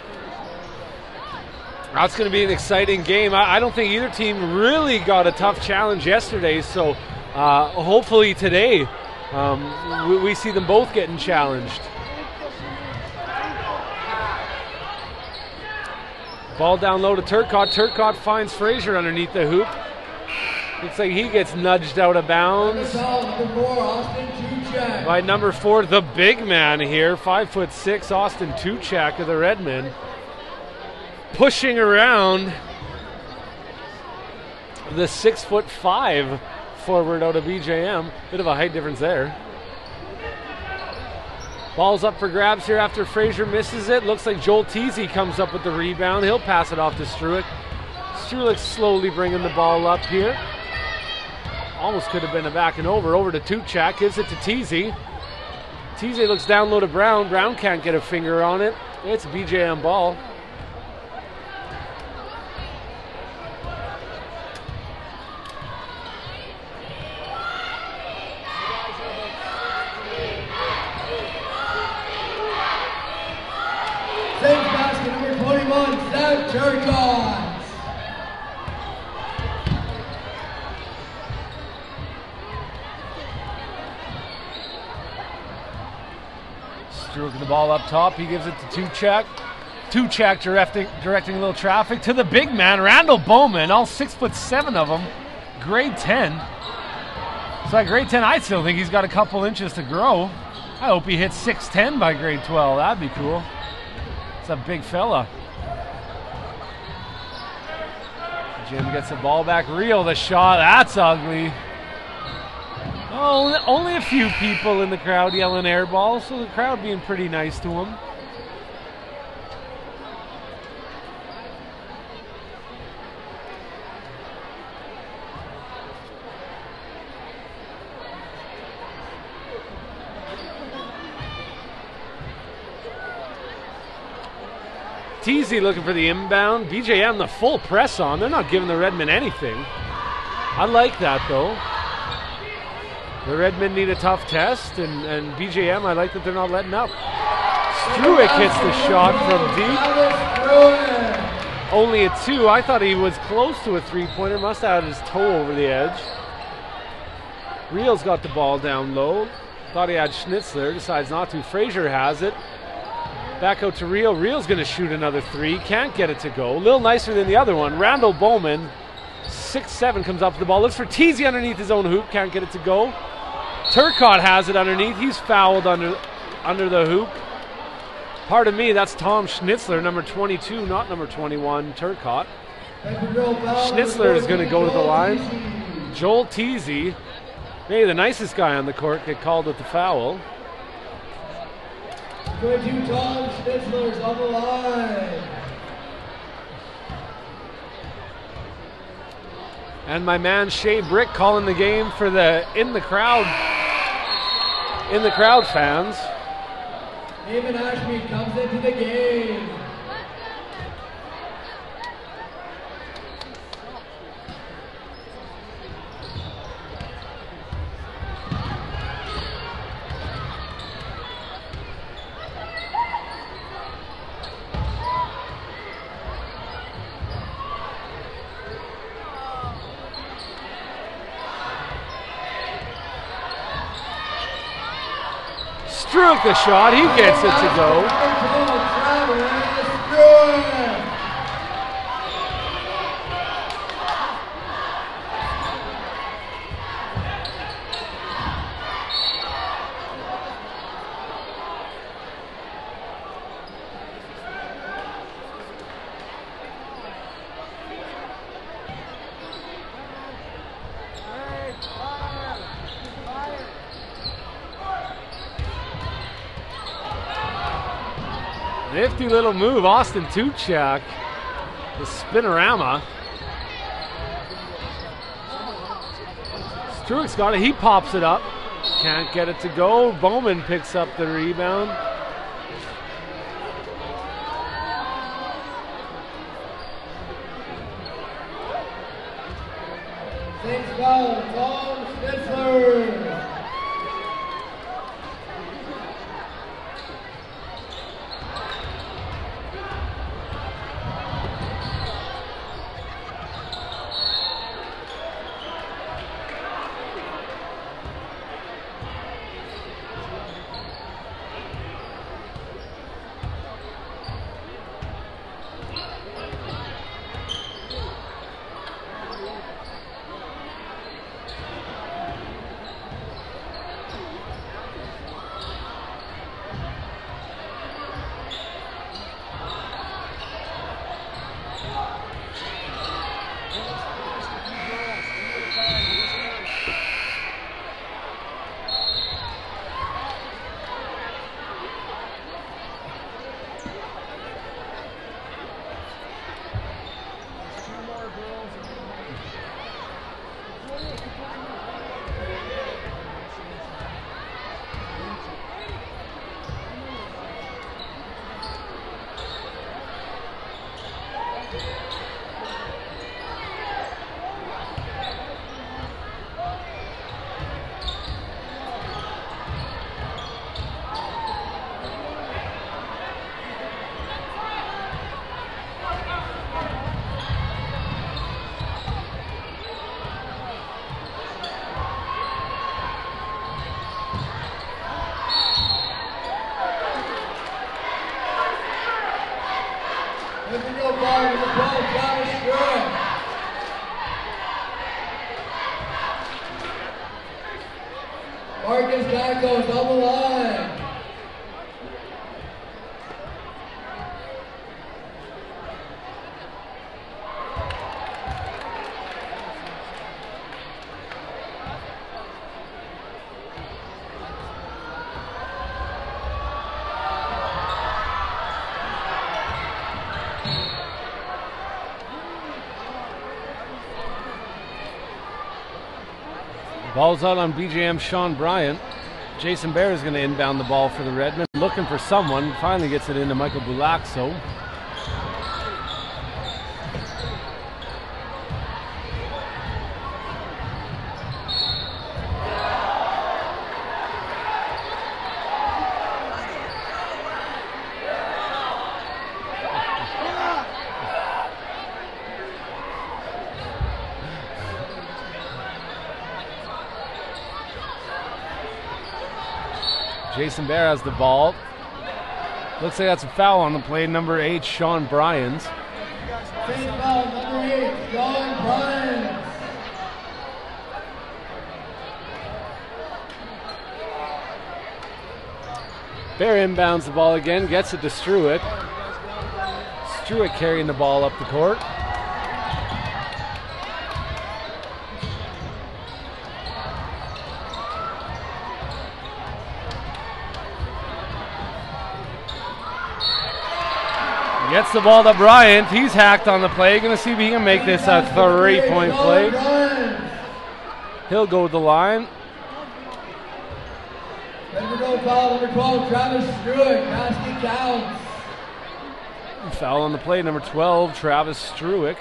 That's going to be an exciting game. I, I don't think either team really got a tough challenge yesterday, so uh, hopefully today Um, we, we see them both getting challenged. Ball down low to Turcotte. Turcotte finds Fraser underneath the hoop. Looks like he gets nudged out of bounds by number four, the big man here, five foot six, Austin Tuchak of the Redmen, pushing around the six foot five forward out of B J M. Bit of a height difference there. Ball's up for grabs here after Fraser misses it. Looks like Joel Teasy comes up with the rebound. He'll pass it off to Struick. Struick slowly bringing the ball up here. Almost could have been a back and over. Over to Tuchak. Gives it to Teasy. Teasy looks down low to Brown. Brown can't get a finger on it. It's a B J M ball. Saves basket number twenty-one, Sam Turcotte. Struick the ball up top. He gives it to Tuchak. Tuchak directing, directing a little traffic to the big man, Randall Bowman. All six foot seven of them. Grade ten. So at grade ten, I still think he's got a couple inches to grow. I hope he hits six ten by grade twelve. That'd be cool. It's a big fella. Jim gets the ball back. Reel the shot. That's ugly. Oh, only a few people in the crowd yelling air ball, so the crowd being pretty nice to him. Teasy looking for the inbound. B J M the full press on. They're not giving the Redmen anything. I like that though. The Redmen need a tough test, and, and B J M, I like that they're not letting up. Struick hits the shot from deep. Only a two. I thought he was close to a three-pointer. Must have had his toe over the edge. Reel's got the ball down low. Thought he had Schnitzler. Decides not to. Fraser has it. Back out to Reel. Reel's going to shoot another three. Can't get it to go. A little nicer than the other one. Randall Bowman, six seven, comes up to the ball. Looks for Teasy underneath his own hoop. Can't get it to go. Turcotte has it underneath. He's fouled under under the hoop. Pardon me, that's Tom Schnitzler, number twenty-two, not number twenty-one, Turcotte. Schnitzler is going to go to the line. Joel Teasy, maybe the nicest guy on the court, get called with the foul. twenty-two, Tom Schnitzler's on the line. And my man Shea Brick calling the game for the in the crowd in the crowd fans. Eamon Ashby comes into the game. Struick the shot, he gets it to go. Nifty little move, Austin Tuchak, the spinorama. Struick's got it, he pops it up. Can't get it to go. Bowman picks up the rebound. Six foul, Tom Schnitzler. Marcus Gacko, double line. Ball's out on B J M Sean Bryant. Jason Bear is going to inbound the ball for the Redmen. Looking for someone. Finally gets it into Michael Bulaxo. Jason Bear has the ball. Looks like that's a foul on the play. Number eight, Sean Bryans. Face foul, number eight, Sean Bryans. Bear inbounds the ball again, gets it to Struick. Struick carrying the ball up the court. Gets the ball to Bryant. He's hacked on the play. Going to see if he can make this a three-point play. He'll go to the line. Bedford foul, number twelve, Travis Struick. Basket counts. Foul on the play, number twelve, Travis Struick.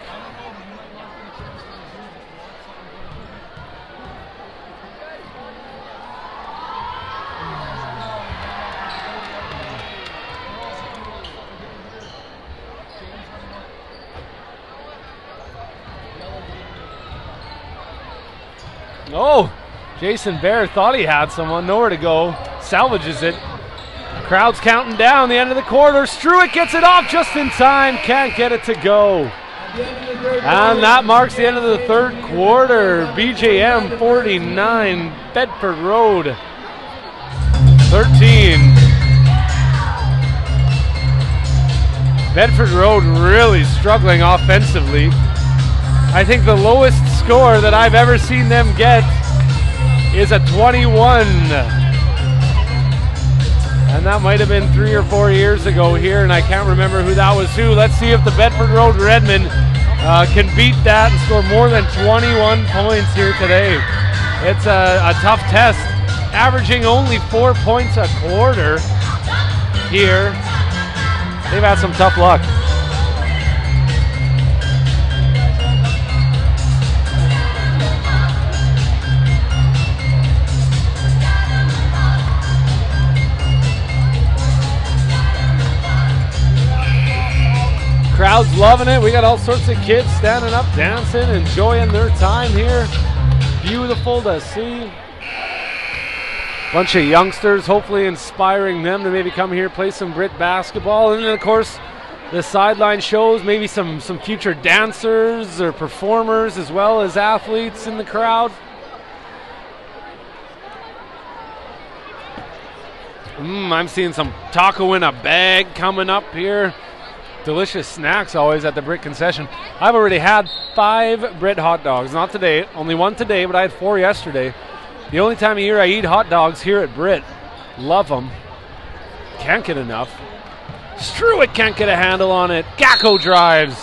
Oh, Jason Bear thought he had someone, nowhere to go, salvages it. Crowd's counting down the end of the quarter. Struick gets it off just in time, can't get it to go. And that marks the end of the third quarter. B J M forty-nine, Bedford Road thirteen. Bedford Road really struggling offensively. I think the lowest score that I've ever seen them get is a twenty-one. And that might have been three or four years ago here, and I can't remember who that was who. Let's see if the Bedford Road Redmen uh, can beat that and score more than twenty-one points here today. It's a, a tough test, averaging only four points a quarter here. They've had some tough luck. Crowd's loving it. We got all sorts of kids standing up, dancing, enjoying their time here. Beautiful to see. Bunch of youngsters, hopefully inspiring them to maybe come here, play some BRIT basketball. And then, of course, the sideline shows maybe some, some future dancers or performers as well as athletes in the crowd. Mm, I'm seeing some taco in a bag coming up here. Delicious snacks always at the BRIT concession. I've already had five BRIT hot dogs. Not today, only one today, but I had four yesterday. The only time of year I eat hot dogs here at BRIT. Love them. Can't get enough. Struick can't get a handle on it. Gacko drives.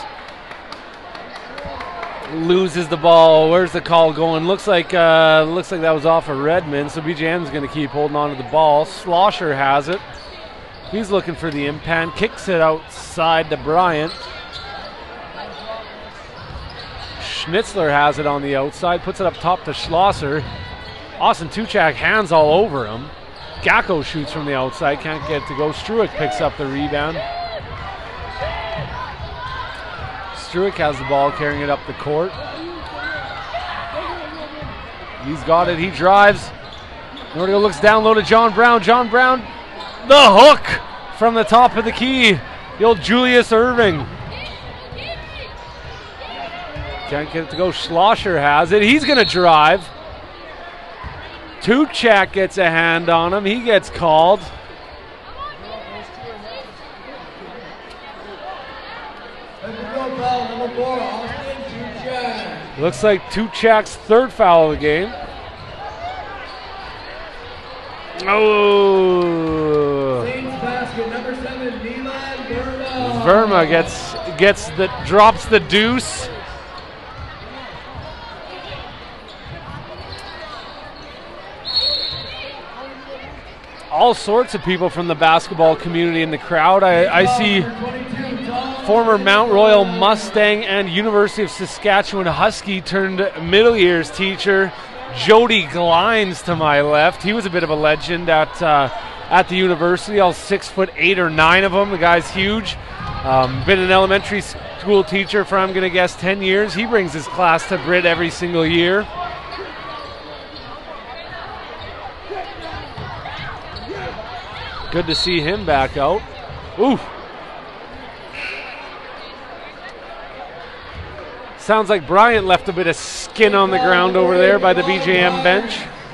Loses the ball. Where's the call going? Looks like uh, looks like that was off of Redmond, so B J M's going to keep holding on to the ball. Slosher has it. He's looking for the impan, kicks it outside to Bryant. Schnitzler has it on the outside, puts it up top to Schlosser. Austin Tuchak hands all over him. Gacko shoots from the outside, can't get it to go. Struick picks up the rebound. Struick has the ball, carrying it up the court. He's got it, he drives. Nordico looks down low to John Brown. John Brown, the hook from the top of the key. The old Julius Irving. Can't get it to go. Schlosser has it. He's going to drive. Tuchak gets a hand on him. He gets called. Looks like Tuchak's third foul of the game. Oh. Verma gets gets the drops the deuce. All sorts of people from the basketball community in the crowd. I, I see former Mount Royal Mustang and University of Saskatchewan Husky turned middle years teacher Jody Glines to my left. He was a bit of a legend at uh, at the university. All six foot eight or nine of them. The guy's huge. Um, been an elementary school teacher for, I'm going to guess, ten years. He brings his class to BRIT every single year. Good to see him back out. Ooh. Sounds like Bryant left a bit of skin on the ground over there by the B J M bench.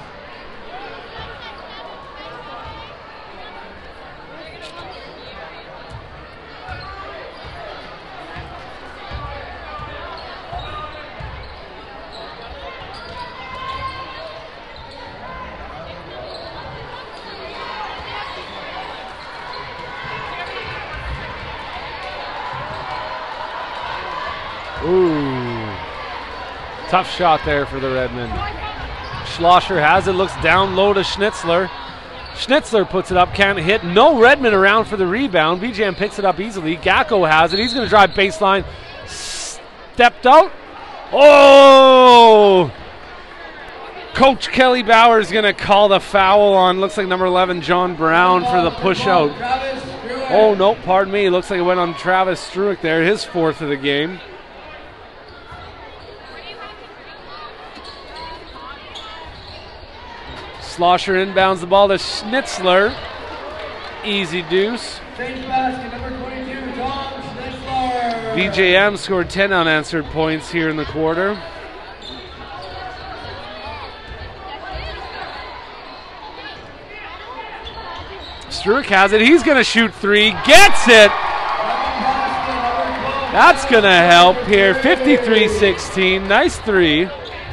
Ooh, tough shot there for the Redmen. Schlosser has it, looks down low to Schnitzler. Schnitzler puts it up, can't hit. No Redmen around for the rebound. B J M picks it up easily. Gacko has it. He's going to drive baseline. Stepped out. Oh! Coach Kelly Bauer is going to call the foul on, looks like number eleven, John Brown, for the push out. Oh, no, pardon me. Looks like it went on Travis Struick there, his fourth of the game. Schlosser inbounds the ball to Schnitzler. Easy deuce. B J M scored ten unanswered points here in the quarter. Struick has it. He's going to shoot three. Gets it. That's going to help here. fifty-three sixteen. Nice three.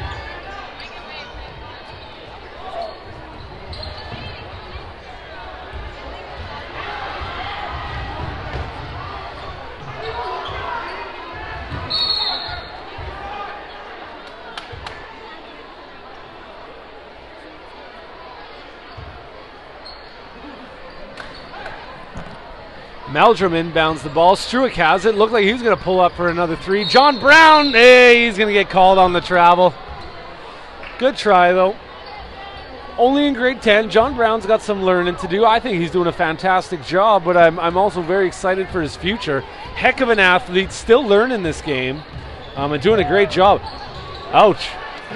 Meldrum inbounds the ball. Struick has it. Looked like he was going to pull up for another three. John Brown, hey, he's going to get called on the travel. Good try, though. Only in grade ten. John Brown's got some learning to do. I think he's doing a fantastic job, but I'm, I'm also very excited for his future. Heck of an athlete, still learning this game, um, and doing a great job. Ouch.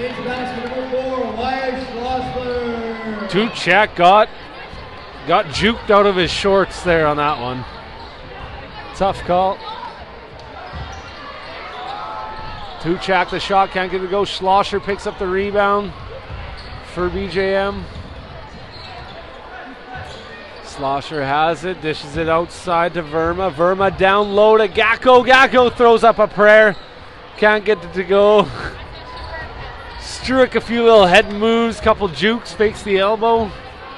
Tuchak got, got juked out of his shorts there on that one. Tough call. Tuchak, the shot, can't get it to go. Schlosser picks up the rebound for B J M. Schlosser has it, dishes it outside to Verma. Verma down low to Gacko. Gacko throws up a prayer. Can't get it to go. Struick, a few little head moves, couple jukes, fakes the elbow.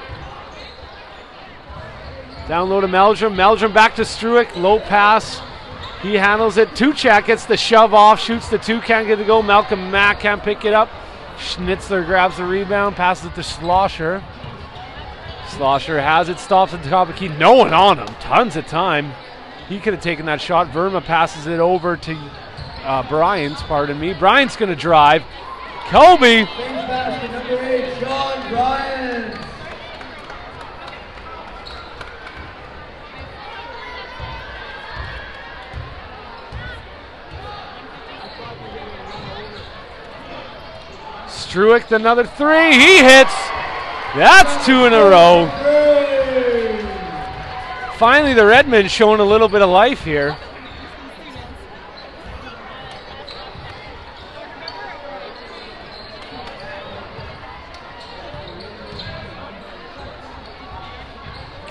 Down low to Meldrum. Meldrum back to Struick. Low pass. He handles it. Tuchak gets the shove off. Shoots the two. Can't get it to go. Malcolm Mack can't pick it up. Schnitzler grabs the rebound. Passes it to Schlosser. Schlosser has it. Stops at the top of the key. No one on him. Tons of time. He could have taken that shot. Verma passes it over to uh, Bryant's, pardon me. Bryant's going to drive. Kobe. Basket number eight, Sean Bryant. Struick, another three. He hits. That's two in a row. Finally, the Redmen showing a little bit of life here.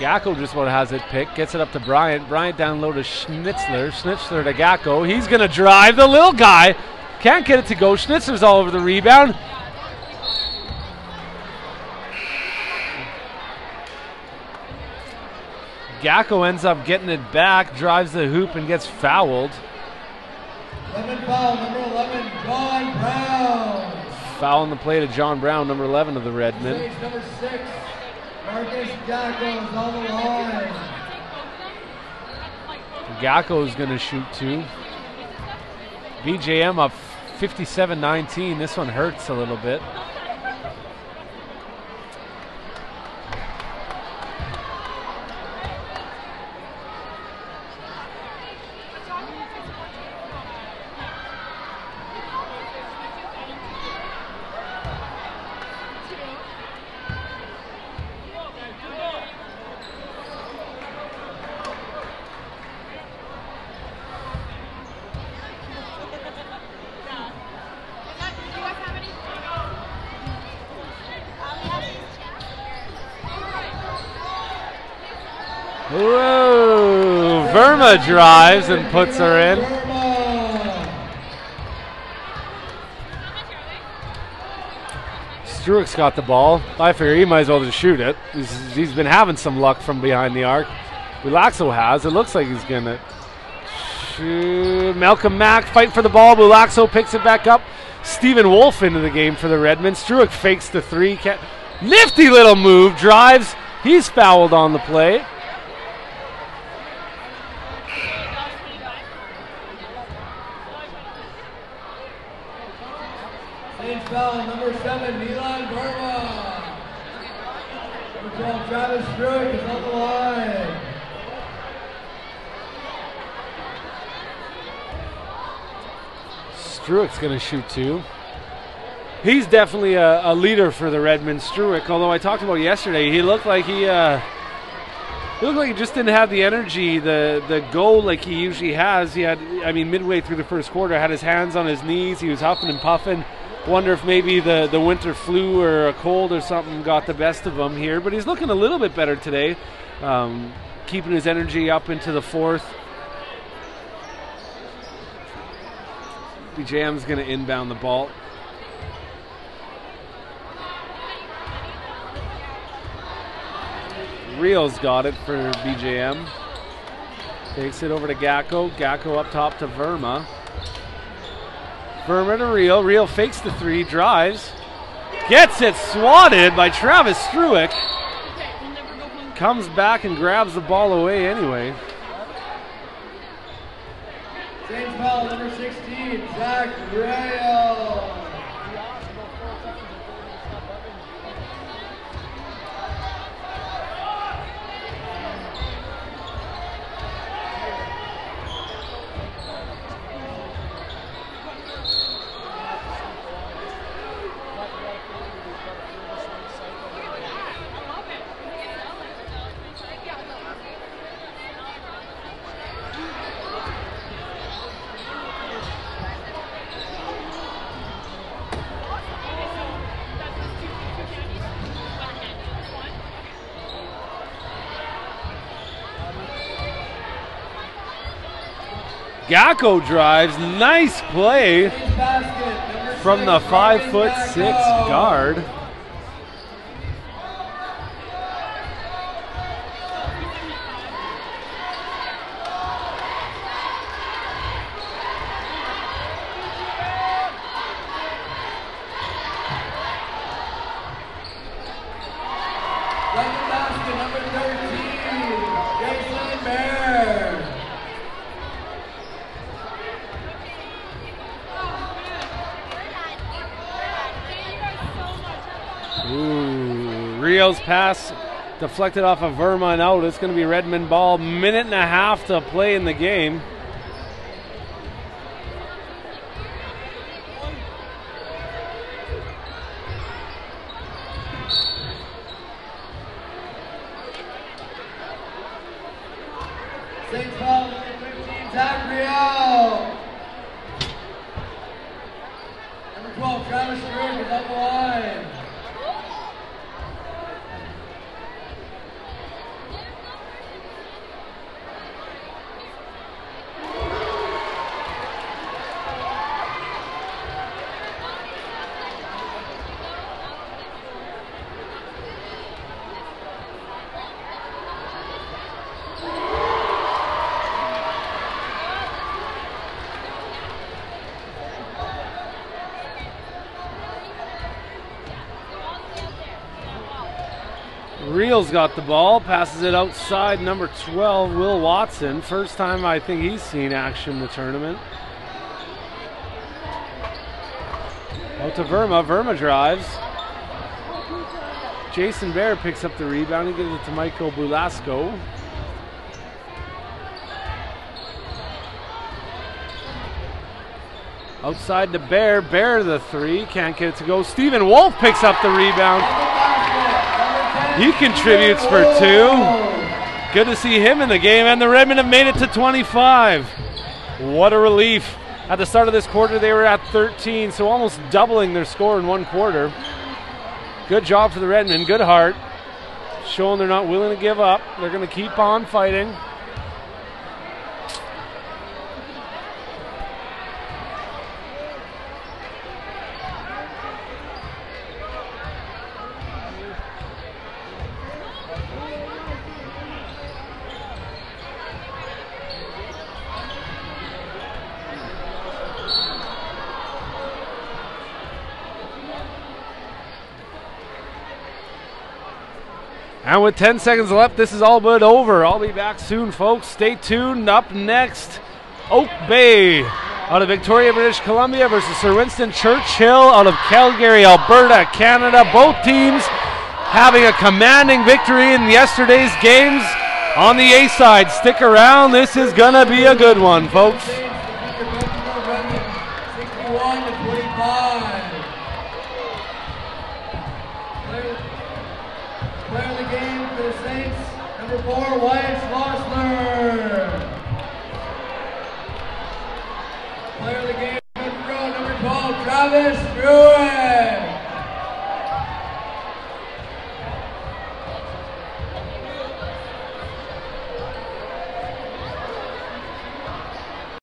Gacko just about has it picked. Gets it up to Bryant. Bryant down low to Schnitzler. Schnitzler to Gacko. He's going to drive. The little guy can't get it to go. Schnitzler's all over the rebound. Gacko ends up getting it back, drives the hoop, and gets fouled. eleven foul, number eleven, John Brown. Foul on the play to John Brown, number eleven of the Redmen. Stage number six, Marcus Gacko is on the line. Gacko's going to shoot two. B J M up fifty-seven nineteen. This one hurts a little bit. Whoa! Verma drives and puts her in. Struick's got the ball. I figure he might as well just shoot it. He's, he's been having some luck from behind the arc. Bulaxo has. It looks like he's going to shoot. Malcolm Mack fighting for the ball. Bulaxo picks it back up. Stephen Wolf into the game for the Redmen. Struick fakes the three. Can't, nifty little move. Drives. He's fouled on the play. Stage foul, number seven, Milan Verma. Number twelve, Travis Struick is on the line. Struick's going to shoot two. He's definitely a, a leader for the Redmen, Struick. Although I talked about yesterday, he looked like he, uh, he looked like he just didn't have the energy, the the go like he usually has. He had, I mean, midway through the first quarter, had his hands on his knees. He was huffing and puffing. Wonder if maybe the, the winter flu or a cold or something got the best of him here. But he's looking a little bit better today, um, keeping his energy up into the fourth. B J M's going to inbound the ball. Rio's got it for B J M. Takes it over to Gacko. Gacko up top to Verma. Verma to Rio. Rio fakes the three, drives. Gets it swatted by Travis Struick. Comes back and grabs the ball away anyway. Stage foul, number sixteen, Zach Rio. Gacko drives, nice play from the five foot six guard. Second basket, number thirteen, Jason Bear. Ooh, Rio's pass deflected off of Verma and out. It's going to be Redmond ball. Minute and a half to play in the game. Six foul, number fifteen, Zach Rio. Number twelve, Travis Struick is on the line. Reel's got the ball, passes it outside, number twelve, Will Watson. First time I think he's seen action in the tournament. Out to Verma, Verma drives. Jason Bear picks up the rebound, he gives it to Michael Bulasco. Outside to Bear, Bear the three, can't get it to go. Stephen Wolf picks up the rebound. He contributes for two. Good to see him in the game, and the Redmen have made it to twenty-five. What a relief. At the start of this quarter, they were at thirteen, so almost doubling their score in one quarter. Good job for the Redmen, good heart. Showing they're not willing to give up. They're going to keep on fighting. And with ten seconds left, this is all but over. I'll be back soon, folks. Stay tuned. Up next, Oak Bay out of Victoria, British Columbia versus Sir Winston Churchill out of Calgary, Alberta, Canada. Both teams having a commanding victory in yesterday's games on the A side. Stick around. This is going to be a good one, folks. sixty-one to twenty-five. Player of the game for the Saints, number four, Wyatt Schlossler. Player of the game, number twelve, Travis